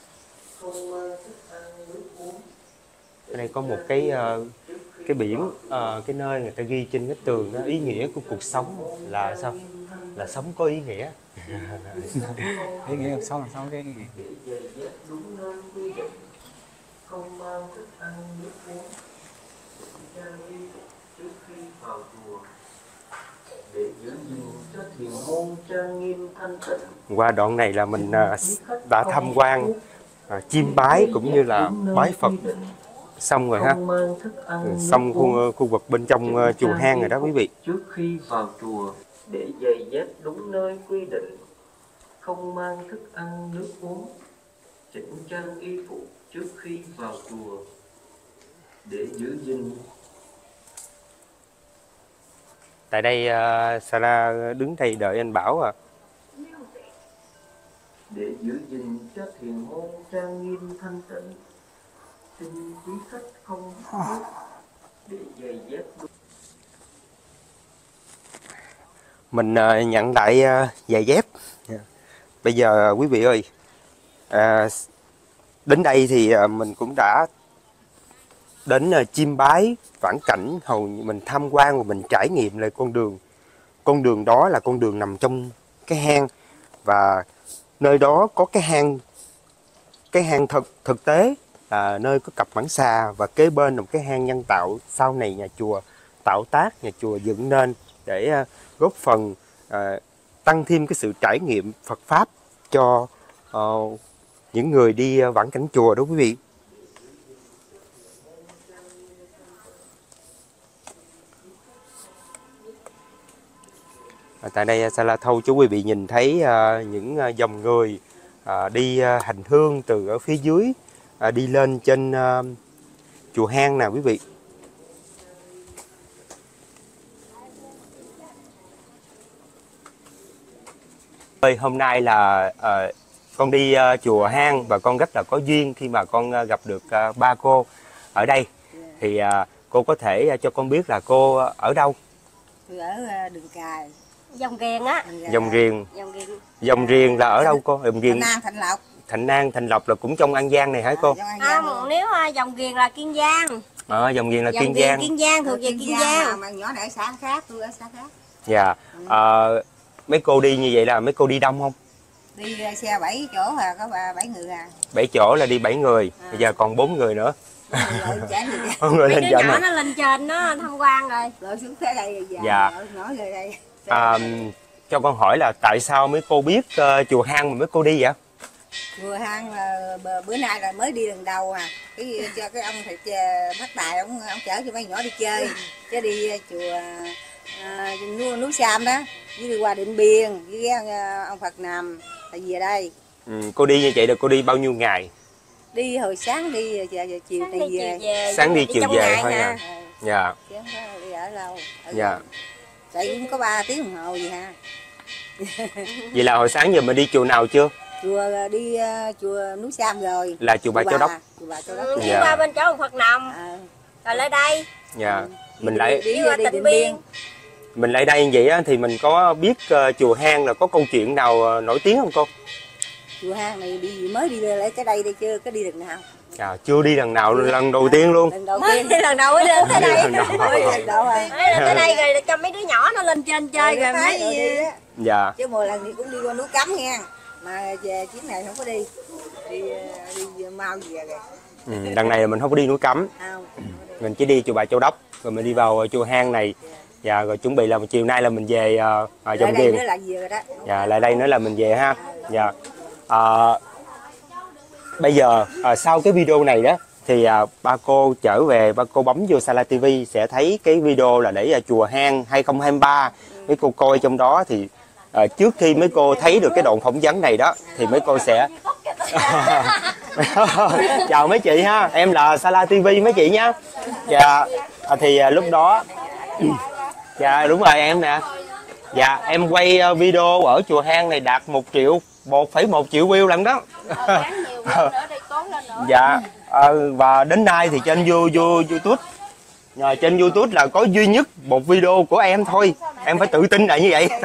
Ở đây có một cái uh, cái biển, uh, cái nơi người ta ghi trên cái tường đó, ý nghĩa của cuộc sống là sao? Là sống có ý nghĩa. Ý nghĩa cuộc sống là sống cái ý nghĩa. Không mang thức ăn nước uống, trang đi trước khi vào chùa để giữ gìn cho thiền môn trang nghiêm thanh tịnh. Qua đoạn này là mình uh, đã tham quan uh, chiêm bái cũng như là bái Phật xong rồi ha. Ừ, xong khu, khu vực bên trong uh, chùa hang rồi đó quý vị. Trước khi vào chùa để giày dép đúng nơi quy định, không mang thức ăn nước uống, chỉnh trang y phục trước khi vào chùa để giữ gìn. Tại đây uh, Sara đứng đây đợi anh Bảo à. Để giữ gìn cho thiền môn trang nghiêm thanh tịnh, xin quý khách không hút để giày dép đúng. Mình uh, nhận lại uh, giày dép. Yeah. Bây giờ uh, quý vị ơi, uh, đến đây thì uh, mình cũng đã đến uh, chiêm bái vãn cảnh, hầu mình tham quan và mình trải nghiệm lại con đường. Con đường đó là con đường nằm trong cái hang, và nơi đó có cái hang cái hang thực thực tế là nơi có cặp mãng xà, và kế bên là một cái hang nhân tạo sau này nhà chùa tạo tác, nhà chùa dựng nên để uh, góp phần uh, tăng thêm cái sự trải nghiệm Phật pháp cho uh, những người đi uh, vãn cảnh chùa đó quý vị. À, tại đây Sala thâu cho quý vị nhìn thấy uh, những uh, dòng người uh, đi uh, hành hương từ ở phía dưới uh, đi lên trên uh, chùa hang nè quý vị. Hôm nay là uh, con đi uh, chùa hang và con rất là có duyên khi mà con uh, gặp được uh, ba cô ở đây. Thì uh, cô có thể uh, cho con biết là cô ở đâu? Tôi ở Đường Cài. Dòng Riềng á. Dòng Riềng. Dòng Riềng. Dòng Riềng là ở đâu cô? Dòng Riềng. Thạnh An, Thạnh Lộc. Thạnh An, Thạnh Lộc là cũng trong An Giang này hả cô? À, nếu Dòng Riềng là Kiên Giang. À, Dòng Riềng là Dòng Kiên Giang. Kiên Giang thuộc về Kiên Giang. Mà nhỏ này ở xã khác, tôi ở xã khác. Dạ. À, mấy cô đi như vậy là mấy cô đi đông không? Đi xe bảy chỗ à, có bảy người à. bảy chỗ là đi bảy người. À. Bây giờ còn bốn người nữa. Mọi người lên chợ nhỏ nó lên trên nó tham quan rồi. Rồi xuống tới đây giờ. Dạ. Nói về đây. À, cho con hỏi là tại sao mấy cô biết uh, chùa hang mà mấy cô đi vậy? Chùa hang là bữa nay là mới đi lần đầu à. Cái cho cái ông thầy phát tài ông ông chở cho mấy nhỏ đi chơi. Chứ đi chùa à, núi, núi Sam đó, với đi qua Điện Biên, với ghé ông Phật Nằm là về đây. Ừ, cô đi như vậy là cô đi bao nhiêu ngày? Đi hồi sáng đi giờ, giờ chiều sáng đi về. về. Sáng đi chiều về thôi à. à. Dạ. Sáng đi ở lâu. Ở dạ. Chạy cũng có ba tiếng đồng hồ gì ha. Vậy là hồi sáng giờ mình đi chùa nào chưa? Chùa đi uh, chùa núi Sam rồi. Là chùa Bà Châu Đốc. Chùa Bà Châu Đốc. Ừ, đi dạ. qua bên chỗ ông Phật Nằm. À. Rồi lại đây. Dạ. Ừ. Mình lại đi, đi, đi qua Tịnh Biên. Mình lại đây như vậy á, thì mình có biết uh, chùa hang là có câu chuyện nào uh, nổi tiếng không cô? Chùa hang này đi mới đi lại tới đây đây chưa có đi được nào. À, chưa đi lần nào, lần đầu tiên luôn. Lần đầu mới tiên. lần đầu mới lên tới đây. Lần đầu. Lần đầu à. Tới đây rồi cho mấy đứa nhỏ nó lên trên chơi rồi mới đi. Dạ. Chứ một lần thì cũng đi qua núi Cấm nha. Mà về chuyến này không có đi. Đi đi mau về rồi. Ừ, lần này là mình không có đi núi Cấm. Không. Mình chỉ đi chùa Bà Châu Đốc rồi mình đi vào chùa hang này. Dạ, rồi chuẩn bị là chiều nay là mình về uh, à, Dòng Tiền. Nữa là về rồi đó. Dạ, lại đây nữa là mình về ha. Dạ. À, bây giờ à, sau cái video này đó thì à, ba cô trở về, ba cô bấm vô Sala ti vi sẽ thấy cái video là để à, chùa Hang hai không hai ba. Mấy cô coi trong đó thì à, trước khi mấy cô thấy được cái đoạn phỏng vấn này đó thì mấy cô sẽ chào mấy chị ha, em là Sala ti vi mấy chị nhá. Dạ, à, thì à, lúc đó dạ đúng rồi em nè. Dạ em quay video ở chùa Hang này đạt một triệu, một phẩy một triệu view lần đó. Dạ à, và đến nay thì trên vô, vô YouTube à, trên YouTube là có duy nhất một video của em thôi, em phải tự tin là như vậy.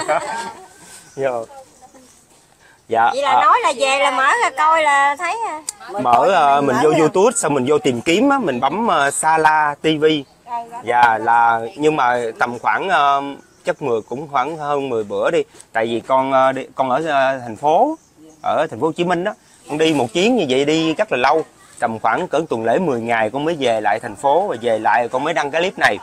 Dạ vậy là à, nói là về là mở ra coi là thấy à. Mở uh, mình vô YouTube xong mình vô tìm kiếm á, mình bấm uh, Sala ti vi. Dạ là nhưng mà tầm khoảng uh, chắc mười cũng khoảng hơn mười bữa đi, tại vì con uh, đi, con ở uh, thành phố ở thành phố Hồ Chí Minh đó, con đi một chuyến như vậy đi rất là lâu, tầm khoảng cỡ tuần lễ mười ngày con mới về lại thành phố, và về lại con mới đăng cái clip này.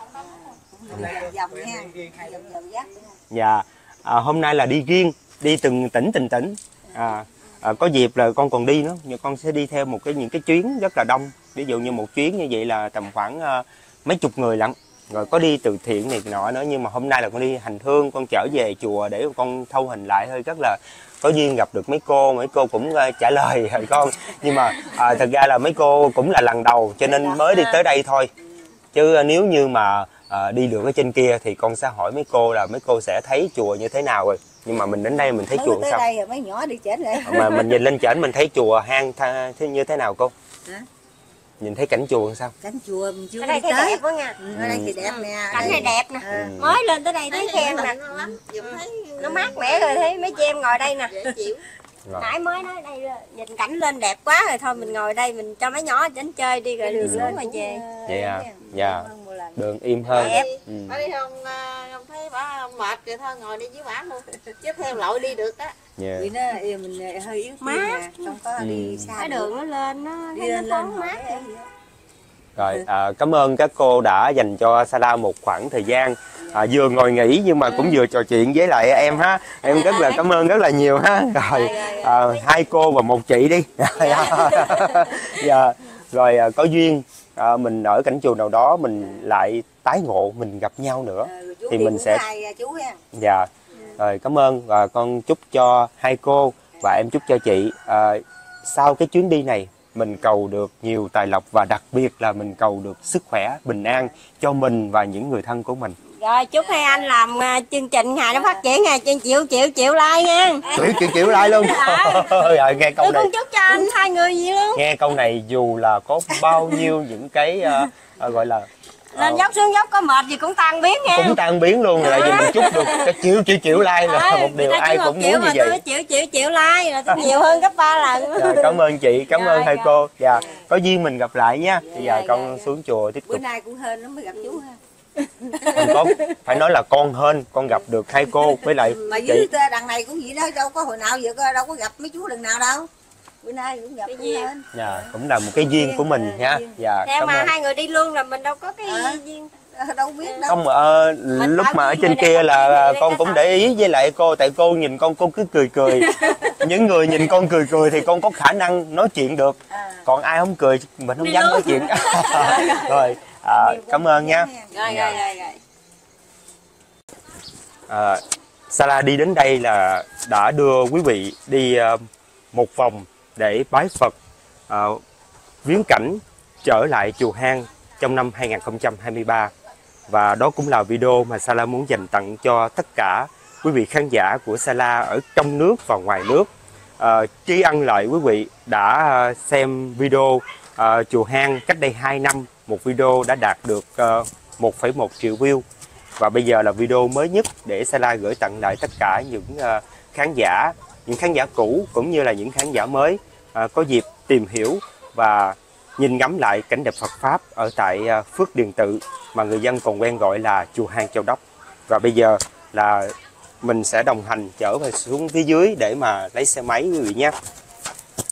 Dạ à, hôm nay là đi riêng, đi từng tỉnh từng tỉnh. À, à, có dịp là con còn đi nữa, nhưng con sẽ đi theo một cái những cái chuyến rất là đông, ví dụ như một chuyến như vậy là tầm khoảng uh, mấy chục người lận, rồi có đi từ thiện này nọ nữa, nhưng mà hôm nay là con đi hành hương, con trở về chùa để con thâu hình lại thôi. Rất là có duyên gặp được mấy cô, mấy cô cũng uh, trả lời con, nhưng mà uh, thật ra là mấy cô cũng là lần đầu cho nên mới đi tới đây thôi, chứ uh, nếu như mà uh, đi được ở trên kia thì con sẽ hỏi mấy cô là mấy cô sẽ thấy chùa như thế nào rồi. Nhưng mà mình đến đây mình thấy mới chùa tới sao? Đây rồi mấy nhỏ đi trển rồi. Mà mình nhìn lên trển mình thấy chùa Hang tha, thế như thế nào cô? Hả? Nhìn thấy cảnh chùa sao? Cảnh chùa mình chưa Ở đi đây thấy tới. đẹp quá nha. Ừ, ở đây thì đẹp nè. Cảnh này đẹp nè. Ừ. Mới lên tới đây thấy khen nè. Nó mát mẻ rồi, thấy mấy chị em ngồi đây nè. Rồi. Nãy mới nói đây nhìn cảnh lên đẹp quá rồi, thôi mình ngồi đây mình cho mấy nhỏ đến chơi đi rồi đi xuống mà về. Vậy à? Dạ. Đường im hơn. Đẹp. Ừ. Bà đi không, không thấy bà mệt rồi thôi ngồi đi với bà luôn, chứ theo lội đi được á. Yeah. Vì nó mình hơi yếu Mát. nè, không có Ừ. đi xa. Cái đường nó lên nó đi thấy nó lên thoáng lên mát. Rồi à, cảm ơn các cô đã dành cho Sala một khoảng thời gian à, vừa ngồi nghỉ nhưng mà cũng vừa trò chuyện với lại em ha. Em rất là cảm ơn rất là nhiều ha. Rồi à, hai cô và một chị đi. Dạ. Rồi à, có duyên à, mình ở cảnh chùa nào đó mình lại tái ngộ, mình gặp nhau nữa Ừ, thì mình sẽ hai, chú ha. dạ. Rồi cảm ơn và con chúc cho hai cô và em chúc cho chị à, sau cái chuyến đi này mình cầu được nhiều tài lộc và đặc biệt là mình cầu được sức khỏe, bình an cho mình và những người thân của mình. Rồi chúc hai anh làm uh, chương trình ngày nó phát triển nha, trên triệu triệu triệu like nha. Kiểu kiểu kiểu like luôn. Rồi nghe câu Tôi này. cũng chúc cho anh hai người gì luôn. Nghe câu này dù là có bao nhiêu những cái uh, uh, gọi là lên dốc xuống dốc có mệt gì cũng tan biến nha. cũng tan biến luôn, tại vì mình chúc được cái triệu triệu triệu like là Rồi, một điều ai cũng muốn như vậy. Triệu triệu triệu like là tôi nhiều hơn gấp ba lần. Rồi, cảm ơn chị, cảm Rồi, ơn hai rồi. cô. Dạ, có duyên mình gặp lại nha. Bây giờ Dạ, con dạ. xuống chùa tiếp Bữa tục. nay cũng hên nó mới gặp chú ha. Không có, phải nói là con hên con gặp được hai cô với lại Mà chị. dưới đằng này cũng vậy đó, đâu có hồi nào giờ đâu có gặp mấy chú lần nào đâu. Bữa nay cũng gặp cũng hên. Dạ, cũng là một cái duyên của mình nha. Dạ, Theo cảm mà ơn. hai người đi luôn là mình đâu có cái Ờ. duyên. Ờ, đâu biết đâu. Không mà ờ, lúc bảo mà ở người trên này kia có là người này con có cũng tao. để ý với lại cô, tại cô nhìn con cô cứ cười cười. Những người nhìn con cười cười thì con có khả năng nói chuyện được. Còn ai không cười mình không dám nói chuyện. Rồi, à, cảm ơn nha. Rồi rồi rồi rồi. À, Sala đi đến đây là đã đưa quý vị đi uh, một vòng để bái Phật, uh, viếng cảnh trở lại chùa Hang trong năm hai nghìn không trăm hai mươi ba. Và đó cũng là video mà Sala muốn dành tặng cho tất cả quý vị khán giả của Sala ở trong nước và ngoài nước. Uh, tri ân lại quý vị đã uh, xem video uh, chùa Hang cách đây hai năm, một video đã đạt được uh, một phẩy một triệu view. Và bây giờ là video mới nhất để Sala gửi tặng lại tất cả những uh, khán giả, những khán giả cũ cũng như là những khán giả mới uh, có dịp tìm hiểu và nhìn ngắm lại cảnh đẹp Phật Pháp ở tại uh, Phước Điền Tự mà người dân còn quen gọi là chùa Hang Châu Đốc. Và bây giờ là mình sẽ đồng hành trở về xuống phía dưới để mà lấy xe máy quý vị nhé.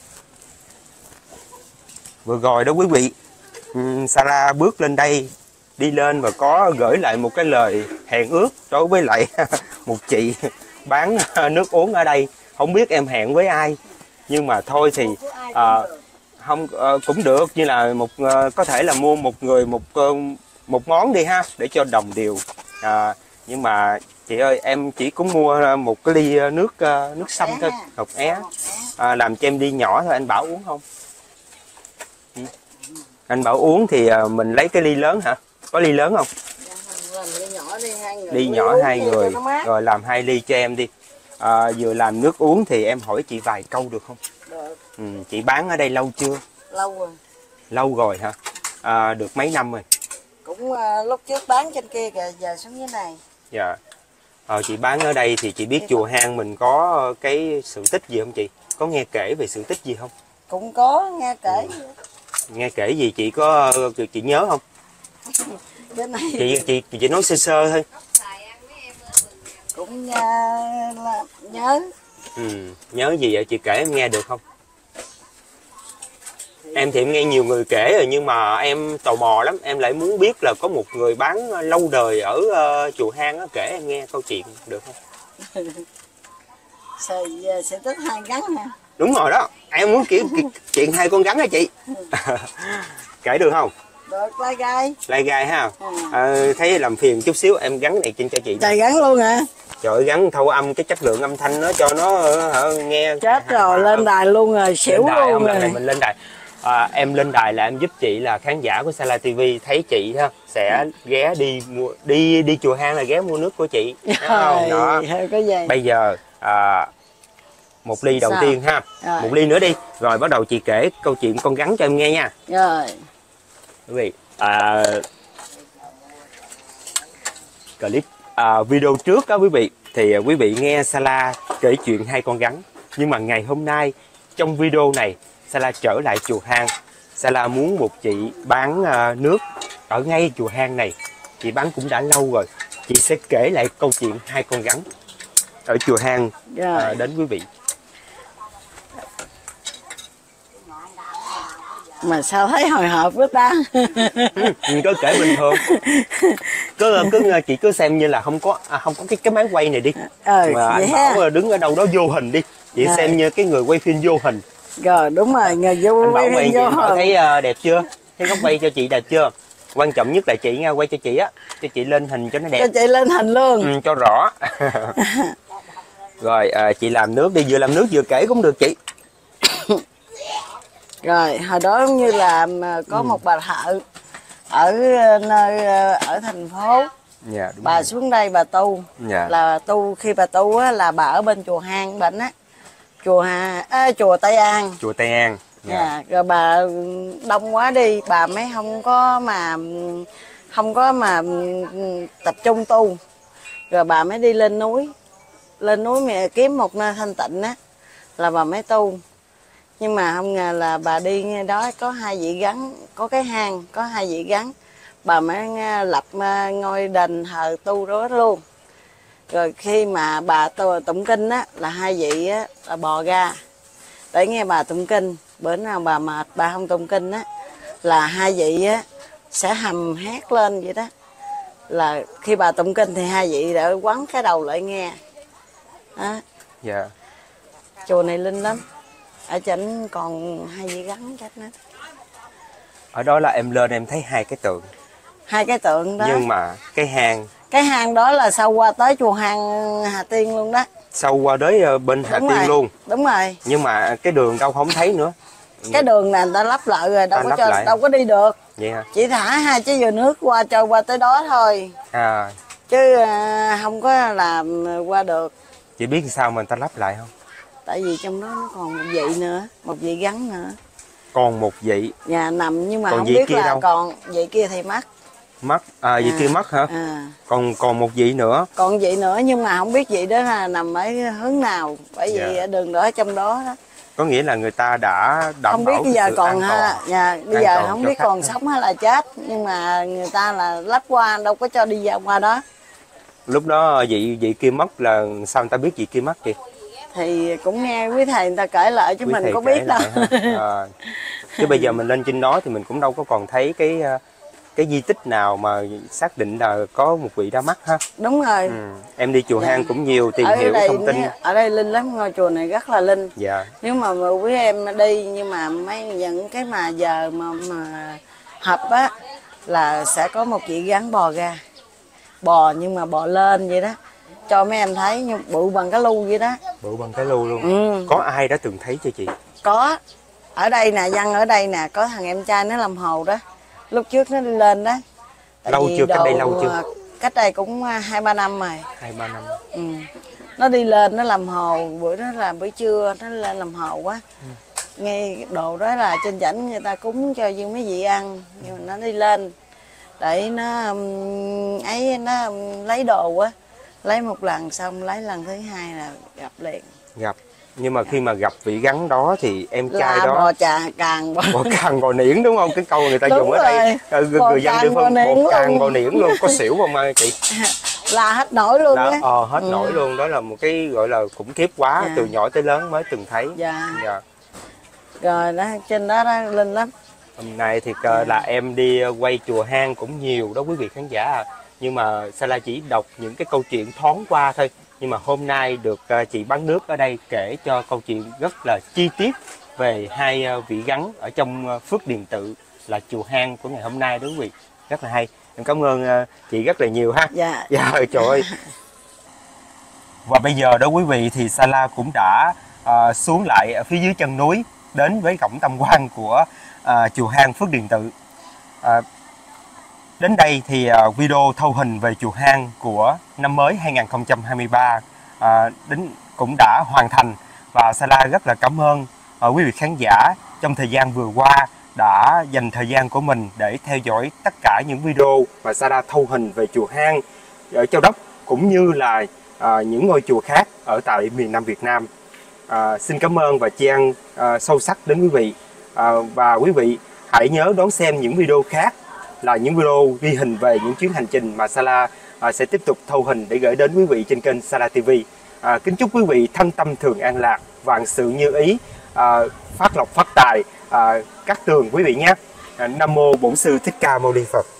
Vừa rồi đó quý vị, um, Sala bước lên đây đi lên và có gửi lại một cái lời hẹn ước đối với lại một chị bán nước uống ở đây. Không biết em hẹn với ai, nhưng mà thôi thì à, không à, cũng được, như là một à, có thể là mua một người một một món đi ha, để cho đồng đều. À, nhưng mà chị ơi, em chỉ cũng mua một cái ly nước nước sâm thôi, hộp é, à, làm cho em ly nhỏ thôi. Anh Bảo uống không? Ừ. Anh Bảo uống thì mình lấy cái ly lớn hả? Có ly lớn không? Ly nhỏ đi, hai người. Ly nhỏ hai người, rồi làm hai ly cho em đi. À, vừa làm nước uống thì em hỏi chị vài câu được không? Được. Ừ, chị bán ở đây lâu chưa? Lâu rồi. Lâu rồi hả? À, được mấy năm rồi? Cũng uh, lúc trước bán trên kia kìa, giờ xuống dưới này. Dạ. Ờ, chị bán ở đây thì chị biết chùa Hang mình có cái sự tích gì không chị? Có nghe kể về sự tích gì không? Cũng có nghe kể. Ừ. Nghe kể gì chị có chị nhớ không? Cái này Chị chị chị nói sơ sơ thôi. Cũng uh, là nhớ. Ừ, nhớ gì vậy chị kể em nghe được không? Em thì em nghe nhiều người kể rồi, nhưng mà em tò mò lắm, em lại muốn biết là có một người bán lâu đời ở uh, chùa Hang á, kể em nghe câu chuyện được không? Sẽ, sẽ tích hai gắn hả? Đúng rồi đó, em muốn kiểu chuyện hai con rắn hả chị? Kể được không? Được, lai gai. Lai gai ha. Ừ. À, thấy làm phiền chút xíu em gắn này trên cho chị. Trời, gắn luôn hả? Trời ơi, gắn thâu âm cái chất lượng âm thanh nó cho nó hả, nghe. Chết rồi, lên đài luôn rồi, xỉu lên đài luôn không, rồi. lần này mình lên đài. À, em lên đài là em giúp chị là khán giả của Sala ti vi thấy chị ha, sẽ ghé đi mua đi đi chùa Hang là ghé mua nước của chị. Đúng không? Đó. Có gì? Bây giờ à, một ly đầu Sao? tiên ha, Rồi. một ly nữa đi, rồi bắt đầu chị kể câu chuyện con rắn cho em nghe nha. Rồi. Quý vị, à, clip à, video trước đó quý vị, thì quý vị nghe Sala kể chuyện hai con rắn, nhưng mà ngày hôm nay trong video này Sala trở lại chùa Hang. Sala muốn một chị bán uh, nước ở ngay chùa Hang này, chị bán cũng đã lâu rồi, chị sẽ kể lại câu chuyện hai con rắn ở chùa Hang uh, đến quý vị. Mà sao thấy hồi hộp với ta? Ừ, cứ kể bình thường, cứ cứ chị cứ xem như là không có à, không có cái cái máy quay này đi, Ừ, mà anh Bảo ha. Đứng ở đâu đó vô hình đi, chị rồi. Xem như cái người quay phim vô hình. Rồi đúng rồi, người vô anh Bảo quay vô chị thấy uh, đẹp chưa? Thấy góc quay cho chị đẹp chưa? Quan trọng nhất là chị nha, quay cho chị á, cho chị lên hình cho nó đẹp. Cho chị lên hình luôn. Ừ, cho rõ. Rồi à, chị làm nước đi, vừa làm nước vừa kể cũng được chị. Rồi hồi đó như là có ừ. một bà thợ ở nơi ở thành phố. Dạ, đúng bà rồi. Xuống đây bà tu. Dạ. Là tu khi bà tu á, là bà ở bên chùa Hang bệnh á, chùa Hà à, chùa Tây An. Chùa Tây An. Dạ. Dạ. Rồi bà đông quá đi, bà mới không có mà không có mà tập trung tu. Rồi bà mới đi lên núi, lên núi mẹ kiếm một nơi thanh tịnh á, là bà mới tu. Nhưng mà không ngờ là bà đi nghe đó có hai vị gắn, có cái hang, có hai vị gắn. Bà mới lập ngôi đền thờ tu đó luôn. Rồi khi mà bà tu tụng kinh á, là hai vị á, là bò ra để nghe bà tụng kinh. Bữa nào bà mệt, bà không tụng kinh á, là hai vị á, sẽ hầm hét lên vậy đó. Là khi bà tụng kinh thì hai vị đã quấn cái đầu lại nghe. Đó. Dạ. Chùa này linh lắm. Ở trên còn hai vị gắn chết nữa. Ở đó là em lên em thấy hai cái tượng. Hai cái tượng đó. Nhưng mà cái hang. Cái hang đó là sau qua tới chùa Hang Hà Tiên luôn đó. Sau qua tới bên Hà Đúng Tiên rồi. luôn. Đúng rồi. Nhưng mà cái đường đâu không thấy nữa. Cái đường này người ta lắp lại rồi, đâu ta có cho lại. đâu có đi được. Vậy hả? Chỉ thả hai trái dừa nước qua trôi qua tới đó thôi. À. Chứ à, không có làm qua được. Chị biết sao mà người ta lắp lại không? Tại vì trong đó nó còn một vị nữa, một vị gắn nữa. Còn một vị. Nhà nằm nhưng mà còn không vị biết kia là đâu? Còn vị kia thì mất. Mất, à vị à, kia mất hả? À. Còn còn một vị nữa. Còn vị nữa nhưng mà không biết vị đó là nằm ở hướng nào, bởi vì dạ. Ở đường đó trong đó đó. Có nghĩa là người ta đã đảm không biết bảo bây giờ còn ha, nhà bây giờ không biết còn ha. Sống hay là chết, nhưng mà người ta là lách qua đâu có cho đi ra qua đó. Lúc đó vị vị kia mất là sao người ta biết vị kia mất kìa? Thì cũng nghe quý thầy người ta kể lại chứ quý mình có biết đâu. À, chứ bây giờ mình lên trên đó thì mình cũng đâu có còn thấy cái cái di tích nào mà xác định là có một vị ra mắt ha? Đúng rồi. Ừ. Em đi chùa Dạ. hang cũng nhiều tìm Ở hiểu đây, thông tin. ở đây linh lắm, ngôi chùa này rất là linh. Dạ. Nếu mà, mà quý em đi, nhưng mà mấy những cái mà giờ mà, mà hợp á là sẽ có một chị gắn bò ra, bò nhưng mà bò lên vậy đó, cho mấy em thấy như bự bằng cái lu vậy đó. Bự bằng cái lu luôn. Ừ. Có ai đã từng thấy cho chị? Có. Ở đây nè, dân ở đây nè, có thằng em trai nó làm hồ đó. Lúc trước nó đi lên đó. Tại Lâu chưa? Cách đây đồ- lâu chưa? Cách đây cũng hai ba năm rồi. Hai ba năm. Ừ. Nó đi lên nó làm hồ, bữa đó là buổi trưa nó lên làm hồ quá. Ừ. Nghe đồ đó là trên chảnh người ta cúng cho riêng mấy vị ăn, nhưng mà nó đi lên để nó um, ấy nó um, lấy đồ á, lấy một lần xong lấy lần thứ hai là gặp liền. Gặp. Nhưng mà khi mà gặp vị gắn đó thì em trai Là đó bò trà càng bò, bò càng bò niễn đúng không? Cái câu người ta Đúng dùng ở đây rồi. người, Bò người dân càng địa bò phương niễn bò càng luôn. bò niễn luôn. Có xỉu không à, chị? là hết nổi luôn Là, á. ờ, hết Ừ. nổi luôn. Đó là một cái gọi là khủng khiếp quá. Dạ. Từ nhỏ tới lớn mới từng thấy. Dạ. Dạ. Rồi đó trên đó đó linh lắm. Hôm nay thì uh, là em đi uh, quay chùa hang cũng nhiều đó quý vị khán giả à. Nhưng mà Sala chỉ đọc những cái câu chuyện thoáng qua thôi. Nhưng mà hôm nay được uh, chị bán nước ở đây kể cho câu chuyện rất là chi tiết về hai uh, vị gắn ở trong uh, Phước Điền Tự là chùa hang của ngày hôm nay đó quý vị. Rất là hay. Em cảm ơn uh, chị rất là nhiều ha. Dạ. Dạ trời ơi. Và bây giờ đó quý vị thì Sala cũng đã uh, xuống lại ở phía dưới chân núi đến với cổng tam quan của uh, chùa hang Phước Điền Tự. Uh, đến đây thì uh, video thâu hình về chùa hang của năm mới hai nghìn không trăm hai mươi ba uh, đến cũng đã hoàn thành, và Sala rất là cảm ơn uh, quý vị khán giả trong thời gian vừa qua đã dành thời gian của mình để theo dõi tất cả những video mà Sala thâu hình về chùa hang ở Châu Đốc cũng như là À, những ngôi chùa khác ở tại miền Nam Việt Nam. À, xin cảm ơn và tri ân à, sâu sắc đến quý vị. À, và quý vị hãy nhớ đón xem những video khác là những video ghi hình về những chuyến hành trình mà Sala à, sẽ tiếp tục thâu hình để gửi đến quý vị trên kênh Sala ti vi. À, kính chúc quý vị thân tâm thường an lạc, vạn sự như ý, à, phát lộc phát tài, à, cát tường quý vị nhé. À, Nam mô Bổn Sư Thích Ca Mâu Ni Phật.